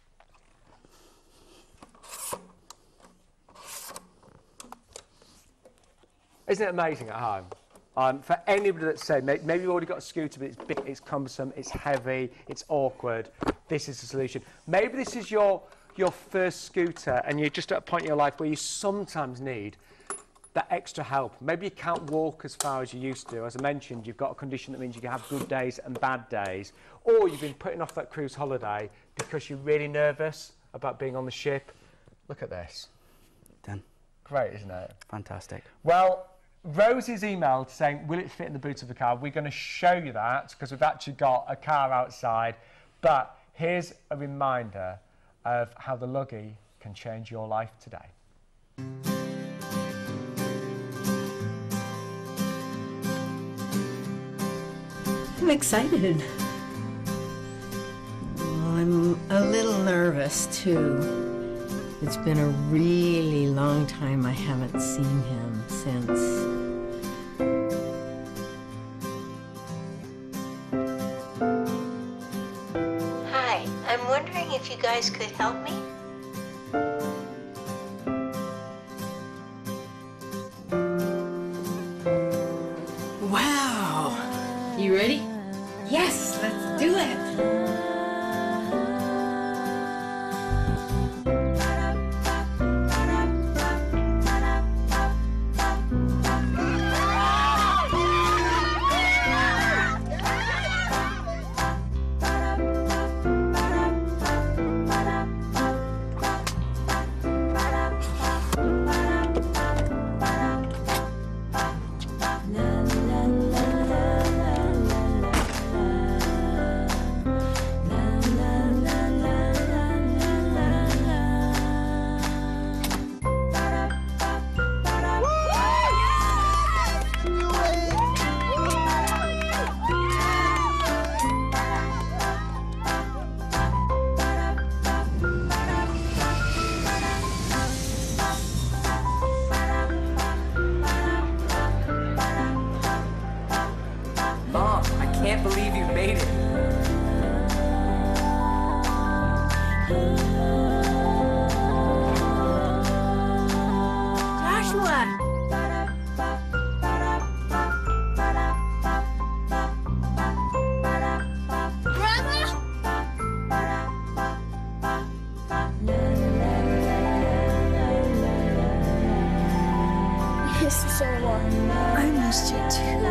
Isn't it amazing at home? Um, for anybody that's said, may- maybe you've already got a scooter, but it's big, it's cumbersome, it's heavy, it's awkward, this is the solution. Maybe this is your, your first scooter and you're just at a point in your life where you sometimes need that extra help. Maybe you can't walk as far as you used to. As I mentioned, you've got a condition that means you can have good days and bad days. Or you've been putting off that cruise holiday because you're really nervous about being on the ship. Look at this. Done. Great, isn't it? Fantastic. Well, Rosie's emailed saying, will it fit in the boot of the car? We're going to show you that because we've actually got a car outside. But here's a reminder of how the Luggie can change your life today. I'm excited. Well, I'm a little nervous too. It's been a really long time I haven't seen him since. Hi, I'm wondering if you guys could help me? Wow! You ready? Yes, let's do it! missed you too.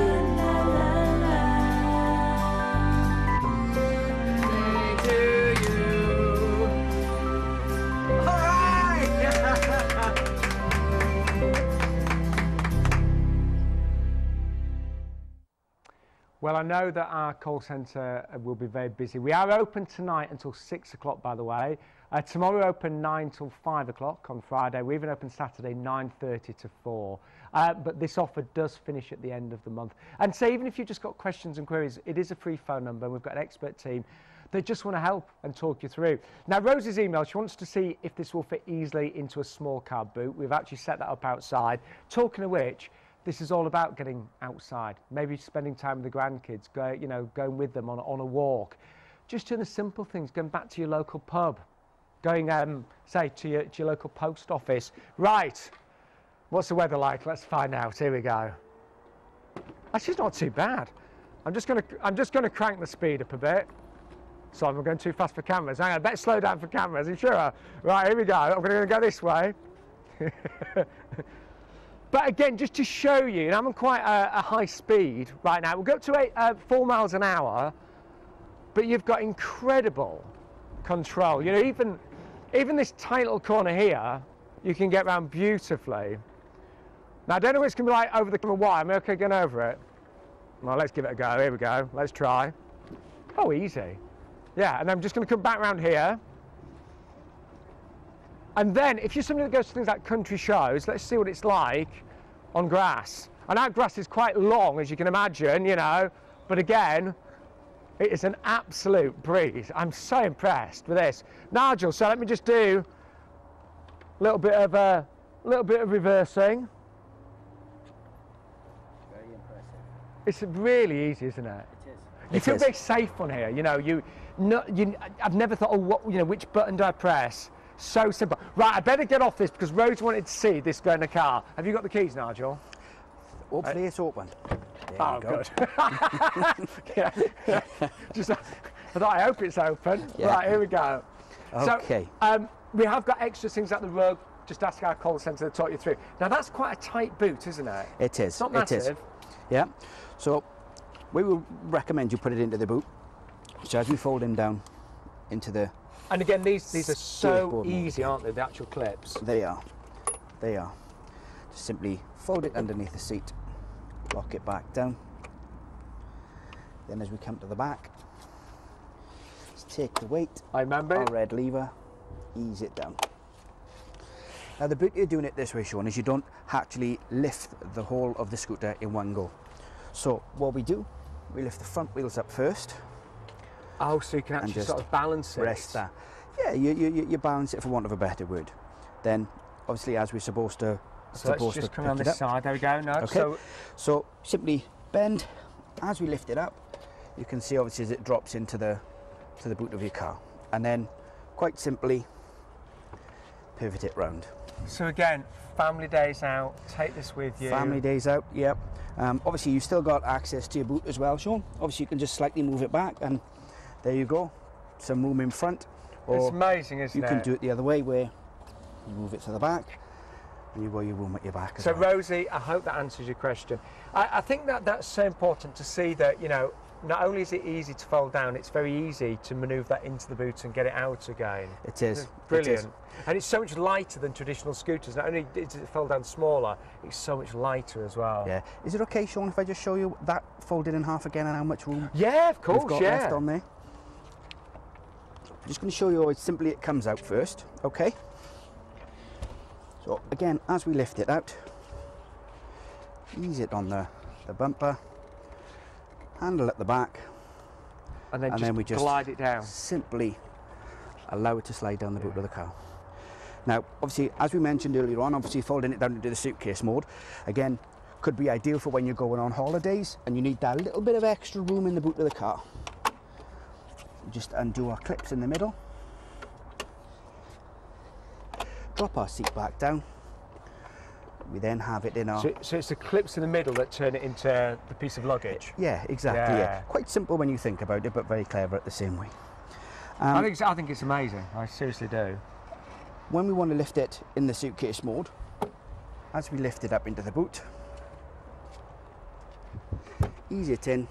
Well, I know that our call centre will be very busy. We are open tonight until six o'clock, by the way. Uh, tomorrow we're open nine till five o'clock on Friday. We even open Saturday nine thirty to four. Uh, but this offer does finish at the end of the month. And so even if you've just got questions and queries, it is a free phone number. We've got an expert team that just want to help and talk you through. Now, Rosie's email, she wants to see if this will fit easily into a small car boot. We've actually set that up outside. Talking of which, this is all about getting outside, maybe spending time with the grandkids, go, you know, going with them on, on a walk. Just doing the simple things, going back to your local pub, going, um, say, to your, to your local post office. Right, what's the weather like? Let's find out. Here we go. Actually, it's not too bad. I'm just going to I'm just going to crank the speed up a bit. So I'm going too fast for cameras. Hang on, I better slow down for cameras. Are you sure? Right, here we go. I'm going to go this way. But again, just to show you, and I'm on quite a, a high speed right now. We'll go up to eight, uh, four miles an hour, but you've got incredible control. You know, even even this tight little corner here, you can get around beautifully. Now, I don't know what it's going to be like over the corner wire. Am I okay going over it? Well, let's give it a go. Here we go. Let's try. Oh, easy. Yeah, and I'm just going to come back around here. And then, if you're somebody that goes to things like country shows, let's see what it's like on grass. And our grass is quite long, as you can imagine, you know, but again, it is an absolute breeze. I'm so impressed with this. Nigel, so let me just do a little bit of a little bit of reversing. Very impressive. It's really easy, isn't it? It is. You It feel is. very safe on here, you know. You, no, you, I've never thought, oh, what, you know, which button do I press? So simple. Right, I better get off this because Rose wanted to see this go in the car. Have you got the keys, Nigel? Hopefully Right. it's open. There Oh, you go. good. yeah, yeah. Just, I thought, I hope it's open. Yeah. Right, here we go. Okay. So, um, we have got extra things like the rug. Just ask our call centre to talk you through. Now, that's quite a tight boot, isn't it? It is. It's not It is. massive. Yeah. So we will recommend you put it into the boot. So as we fold him down into the, And again, these these are so Skateboard easy, aren't they? The actual clips. they are, they are. Just simply fold it underneath the seat, lock it back down. Then as we come to the back, just take the weight, I remember. our red lever, ease it down. Now the beauty of doing it this way, Sean, is you don't actually lift the whole of the scooter in one go. So what we do, we lift the front wheels up first. Oh, so you can And actually just sort of balance it. Rest that. Yeah, you, you, you balance it for want of a better word. Then, obviously, as we're supposed to, So let's supposed just to come on pick this it up. side. There we go. No, Okay. so So simply bend. As we lift it up, you can see obviously as it drops into the to the boot of your car, and then quite simply pivot it round. So again, family days out, take this with you. Family days out. Yep. Um, obviously, you've still got access to your boot as well, Sean. Obviously, you can just slightly move it back, and there you go. Some room in front. Or It's amazing, isn't you it? can do it the other way, where you move it to the back, and you've got your room at your back as So well. Rosie, I hope that answers your question. I, I think that that's so important to see that, you know, not only is it easy to fold down, it's very easy to manoeuvre that into the boot and get it out again. It is. It's brilliant. It is. And it's so much lighter than traditional scooters. Not only does it fold down smaller, it's so much lighter as well. Yeah. Is it okay, Sean, if I just show you that folded in half again and how much room Yeah, of course, we've got yeah. left on there? I'm just going to show you how it simply it comes out first, okay? So again, as we lift it out, ease it on the, the bumper, handle at the back, And then and just then we just glide it down. simply allow it to slide down the boot of the car. Now, obviously, as we mentioned earlier on, obviously folding it down into the suitcase mode, again, could be ideal for when you're going on holidays and you need that little bit of extra room in the boot of the car. Just undo our clips in the middle, drop our seat back down. We then have it in our... So, so it's the clips in the middle that turn it into the piece of luggage. Yeah, exactly. Yeah. Yeah. Quite simple when you think about it, but very clever at the same way. I, Um, think it's, I think it's amazing. I seriously do. when we want to lift it in the suitcase mode, as we lift it up into the boot, ease it in,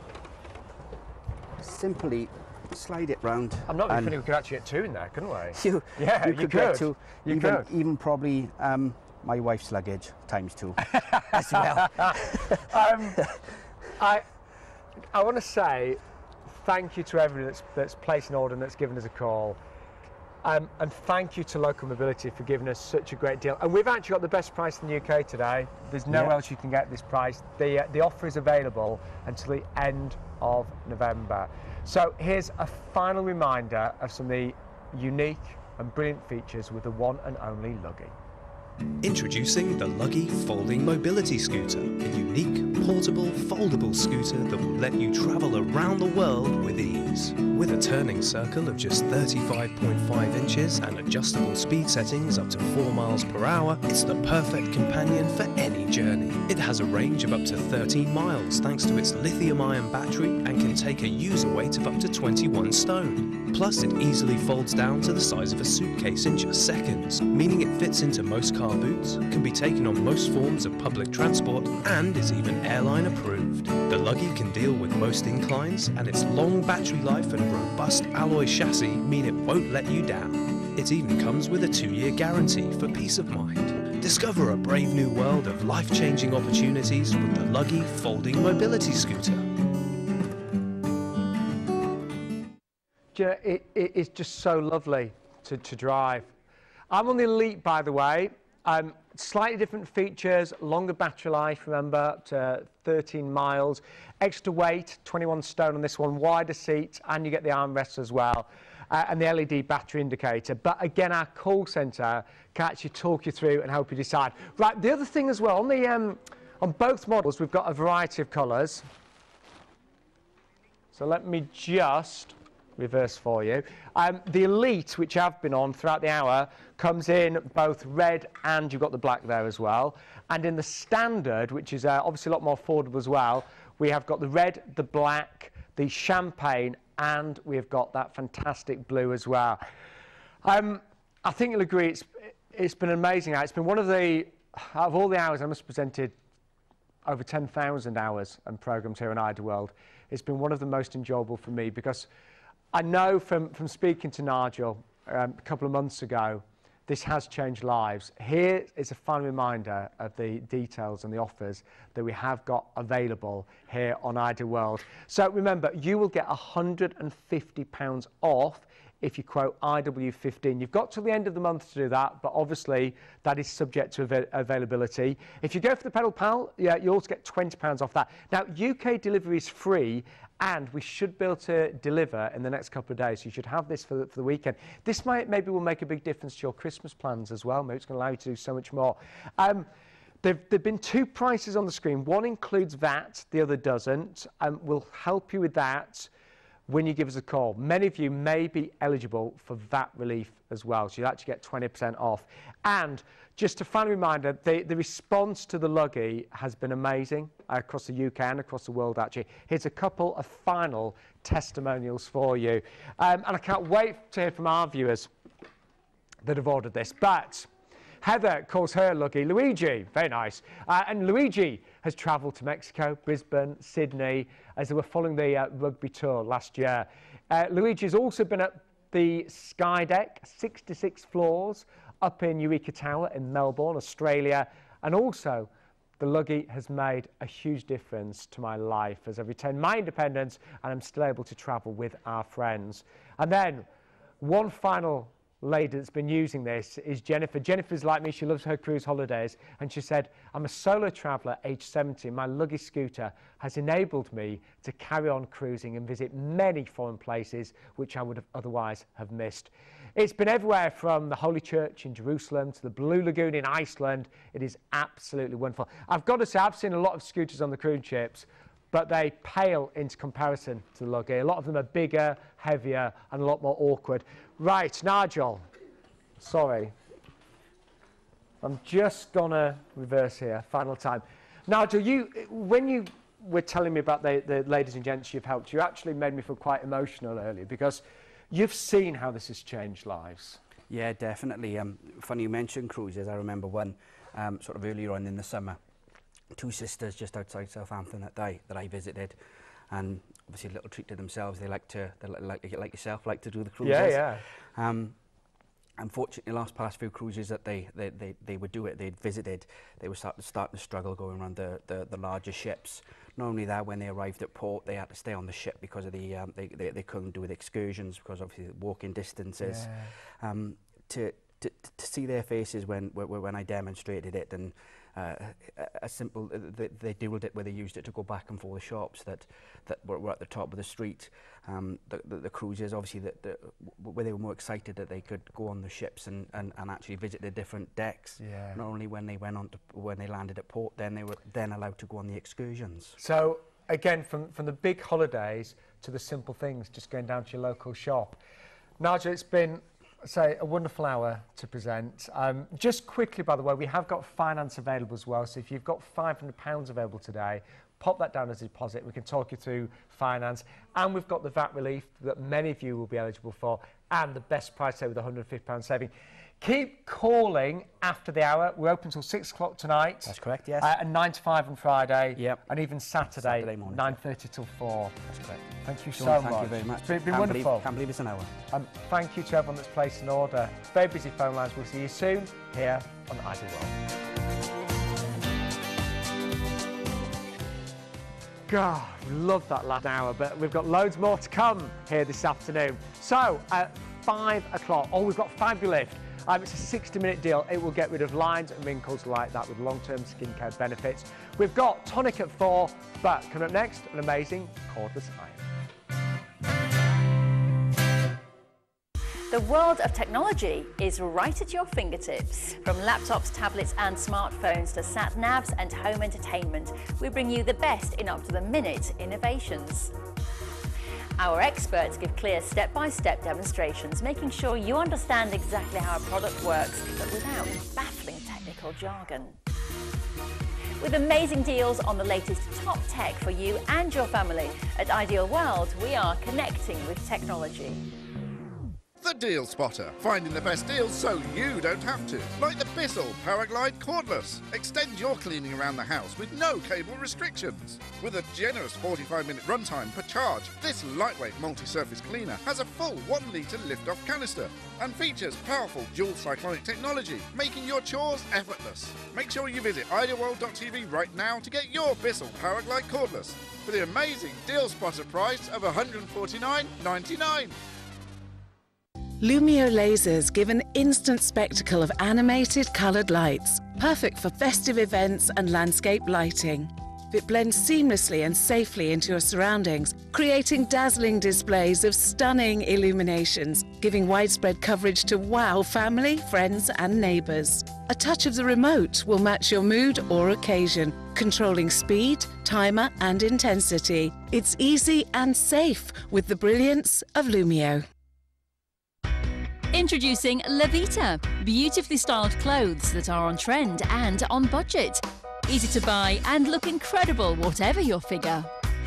simply slide it round. I'm not really thinking we could actually get two in there, couldn't we? You, yeah, you, you could, could. get two, You even, could. even probably um, my wife's luggage times two as well. um, I, I want to say thank you to everyone that's, that's placed an order and that's given us a call. Um, and thank you to Local Mobility for giving us such a great deal. And we've actually got the best price in the U K today. There's nowhere yeah. else you can get this price. The, uh, the offer is available until the end of November. So here's a final reminder of some of the unique and brilliant features with the one and only Luggie. Introducing the Luggie Folding Mobility Scooter, a unique, portable, foldable scooter that will let you travel around the world with ease. With a turning circle of just thirty-five point five inches and adjustable speed settings up to four miles per hour, it's the perfect companion for any journey. It has a range of up to thirteen miles thanks to its lithium-ion battery and can take a user weight of up to twenty-one stone. Plus, it easily folds down to the size of a suitcase in just seconds, meaning it fits into most car boots, can be taken on most forms of public transport, and is even airline approved. The Luggie can deal with most inclines, and its long battery life and robust alloy chassis mean it won't let you down. It even comes with a two-year guarantee for peace of mind. Discover a brave new world of life-changing opportunities with the Luggie Folding Mobility Scooter. It, it is just so lovely to, to drive. I'm on the Elite, by the way. Um, slightly different features, longer battery life, remember, up to thirteen miles. Extra weight, twenty-one stone on this one, wider seats, and you get the armrests as well. Uh, and the L E D battery indicator. But again, our call centre can actually talk you through and help you decide. Right, the other thing as well, on, the, um, on both models, we've got a variety of colours. So let me just reverse for you. Um, the Elite, which I've been on throughout the hour, comes in both red and you've got the black there as well. And in the Standard, which is uh, obviously a lot more affordable as well, we have got the red, the black, the champagne, and we've got that fantastic blue as well. Um, I think you'll agree it's, it's been an amazing hour. It's been one of the, out of all the hours I must have presented, over ten thousand hours and programmes here in Ideworld. It's been one of the most enjoyable for me because I know from, from speaking to Nigel um, a couple of months ago, this has changed lives. Here is a final reminder of the details and the offers that we have got available here on Ideworld. So remember, you will get one hundred and fifty pounds off if you quote I W fifteen. You've got till the end of the month to do that, but obviously that is subject to av availability. If you go for the PedalPal, yeah, you also get twenty pounds off that. Now, U K delivery is free, and we should be able to deliver in the next couple of days. So you should have this for the, for the weekend. This might maybe will make a big difference to your Christmas plans as well. Maybe it's going to allow you to do so much more. Um, There have been two prices on the screen. One includes V A T, the other doesn't. Um, we'll help you with that when you give us a call. Many of you may be eligible for V A T relief as well, so you'll actually get twenty percent off. And just a final reminder, the, the response to the Luggie has been amazing uh, across the U K and across the world, actually. Here's a couple of final testimonials for you. Um, and I can't wait to hear from our viewers that have ordered this. But Heather calls her Luggie Luigi. Very nice. Uh, and Luigi has travelled to Mexico, Brisbane, Sydney, as they were following the uh, rugby tour last year. Uh, Luigi has also been at the Sky Deck, sixty-six floors, up in Eureka Tower in Melbourne, Australia. And also, the Luggie has made a huge difference to my life as I've retained my independence and I'm still able to travel with our friends. And then, one final lady that's been using this is Jennifer. Jennifer's like me, she loves her cruise holidays, and she said, I'm a solo traveller, age seventy. My Luggie scooter has enabled me to carry on cruising and visit many foreign places which I would have otherwise have missed. It's been everywhere from the Holy Church in Jerusalem to the Blue Lagoon in Iceland. It is absolutely wonderful. I've got to say, I've seen a lot of scooters on the cruise ships, but they pale into comparison to the Luggie. A lot of them are bigger, heavier, and a lot more awkward. Right, Nigel, sorry. I'm just gonna reverse here, final time. Nigel, you, when you were telling me about the, the ladies and gents you've helped, you actually made me feel quite emotional earlier because you've seen how this has changed lives. Yeah, definitely. Um, funny you mentioned cruises. I remember one um, sort of earlier on in the summer. two sisters just outside Southampton that I that I visited, and obviously a little treat to themselves. They like to, they like like yourself, like to do the cruises. Yeah, yeah. Um, Unfortunately, last past few cruises that they, they, they, they would do it, they'd visited, they were start, starting to struggle going around the, the, the larger ships. Not only that, when they arrived at port, they had to stay on the ship because of the, um, they, they, they couldn't do the excursions because obviously walking distances. Yeah. Um, to, to, to see their faces when, when I demonstrated it, and uh, a simple, they, they dealt it where they used it to go back and forth the shops that, that were, were at the top of the street. Um, the, the, the cruisers, obviously, that the, where they were more excited that they could go on the ships and, and, and actually visit the different decks. Yeah. Not only when they went on to, when they landed at port, then they were then allowed to go on the excursions. So again, from from the big holidays to the simple things, just going down to your local shop. Nigel, it's been, say, a wonderful hour to present. Um, just quickly, by the way, we have got finance available as well. So if you've got five hundred pounds available today, pop that down as a deposit. We can talk you through finance. And we've got the V A T relief that many of you will be eligible for, and the best price there with one hundred and fifty pounds saving. Keep calling after the hour. We're open till six o'clock tonight. That's correct, yes. Uh, and nine to five on Friday. Yep. And even Saturday, Saturday morning. nine thirty till four. That's correct. Thank you Sean, so thank much. you very much. It's been, been can't wonderful. Believe, can't believe it's an hour. Um, thank you to everyone that's placed an order. Very busy phone lines. We'll see you soon here on Ideal World. God, love that last hour, but we've got loads more to come here this afternoon. So, at five o'clock, oh, we've got Fabulous. Um, it's a sixty minute deal. It will get rid of lines and wrinkles like that with long-term skincare benefits. We've got Tonic at four, but coming up next, an amazing cordless iron. The world of technology is right at your fingertips. From laptops, tablets and smartphones to sat-navs and home entertainment, we bring you the best in up-to-the-minute innovations. Our experts give clear step-by-step demonstrations, making sure you understand exactly how a product works, but without baffling technical jargon. With amazing deals on the latest top tech for you and your family, at Ideal World, we are connecting with technology. The Deal Spotter, finding the best deals so you don't have to. Like the Bissell Paraglide Cordless. Extend your cleaning around the house with no cable restrictions. With a generous forty-five minute runtime per charge, this lightweight multi-surface cleaner has a full one litre lift-off canister and features powerful dual cyclonic technology, making your chores effortless. Make sure you visit ideal world dot t v right now to get your Bissell Paraglide Cordless for the amazing Deal Spotter price of one hundred and forty-nine ninety-nine. Lumio lasers give an instant spectacle of animated coloured lights, perfect for festive events and landscape lighting. It blends seamlessly and safely into your surroundings, creating dazzling displays of stunning illuminations, giving widespread coverage to wow family, friends and neighbours. A touch of the remote will match your mood or occasion, controlling speed, timer and intensity. It's easy and safe with the brilliance of Lumio. Introducing Levita, beautifully styled clothes that are on trend and on budget. Easy to buy and look incredible whatever your figure.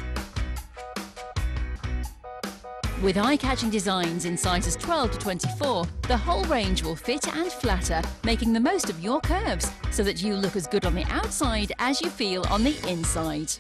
With eye-catching designs in sizes twelve to twenty-four, the whole range will fit and flatter, making the most of your curves so that you look as good on the outside as you feel on the inside.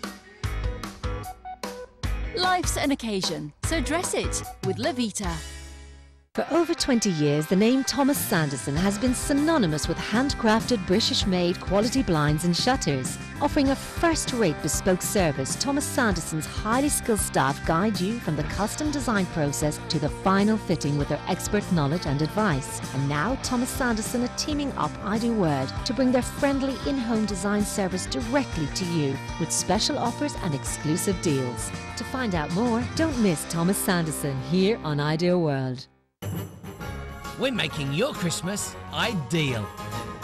Life's an occasion, so dress it with Levita. For over twenty years, the name Thomas Sanderson has been synonymous with handcrafted British-made quality blinds and shutters. Offering a first-rate bespoke service, Thomas Sanderson's highly skilled staff guide you from the custom design process to the final fitting with their expert knowledge and advice. And now Thomas Sanderson are teaming up Ideal World to bring their friendly in-home design service directly to you with special offers and exclusive deals. To find out more, don't miss Thomas Sanderson here on Ideal World. We're making your Christmas ideal.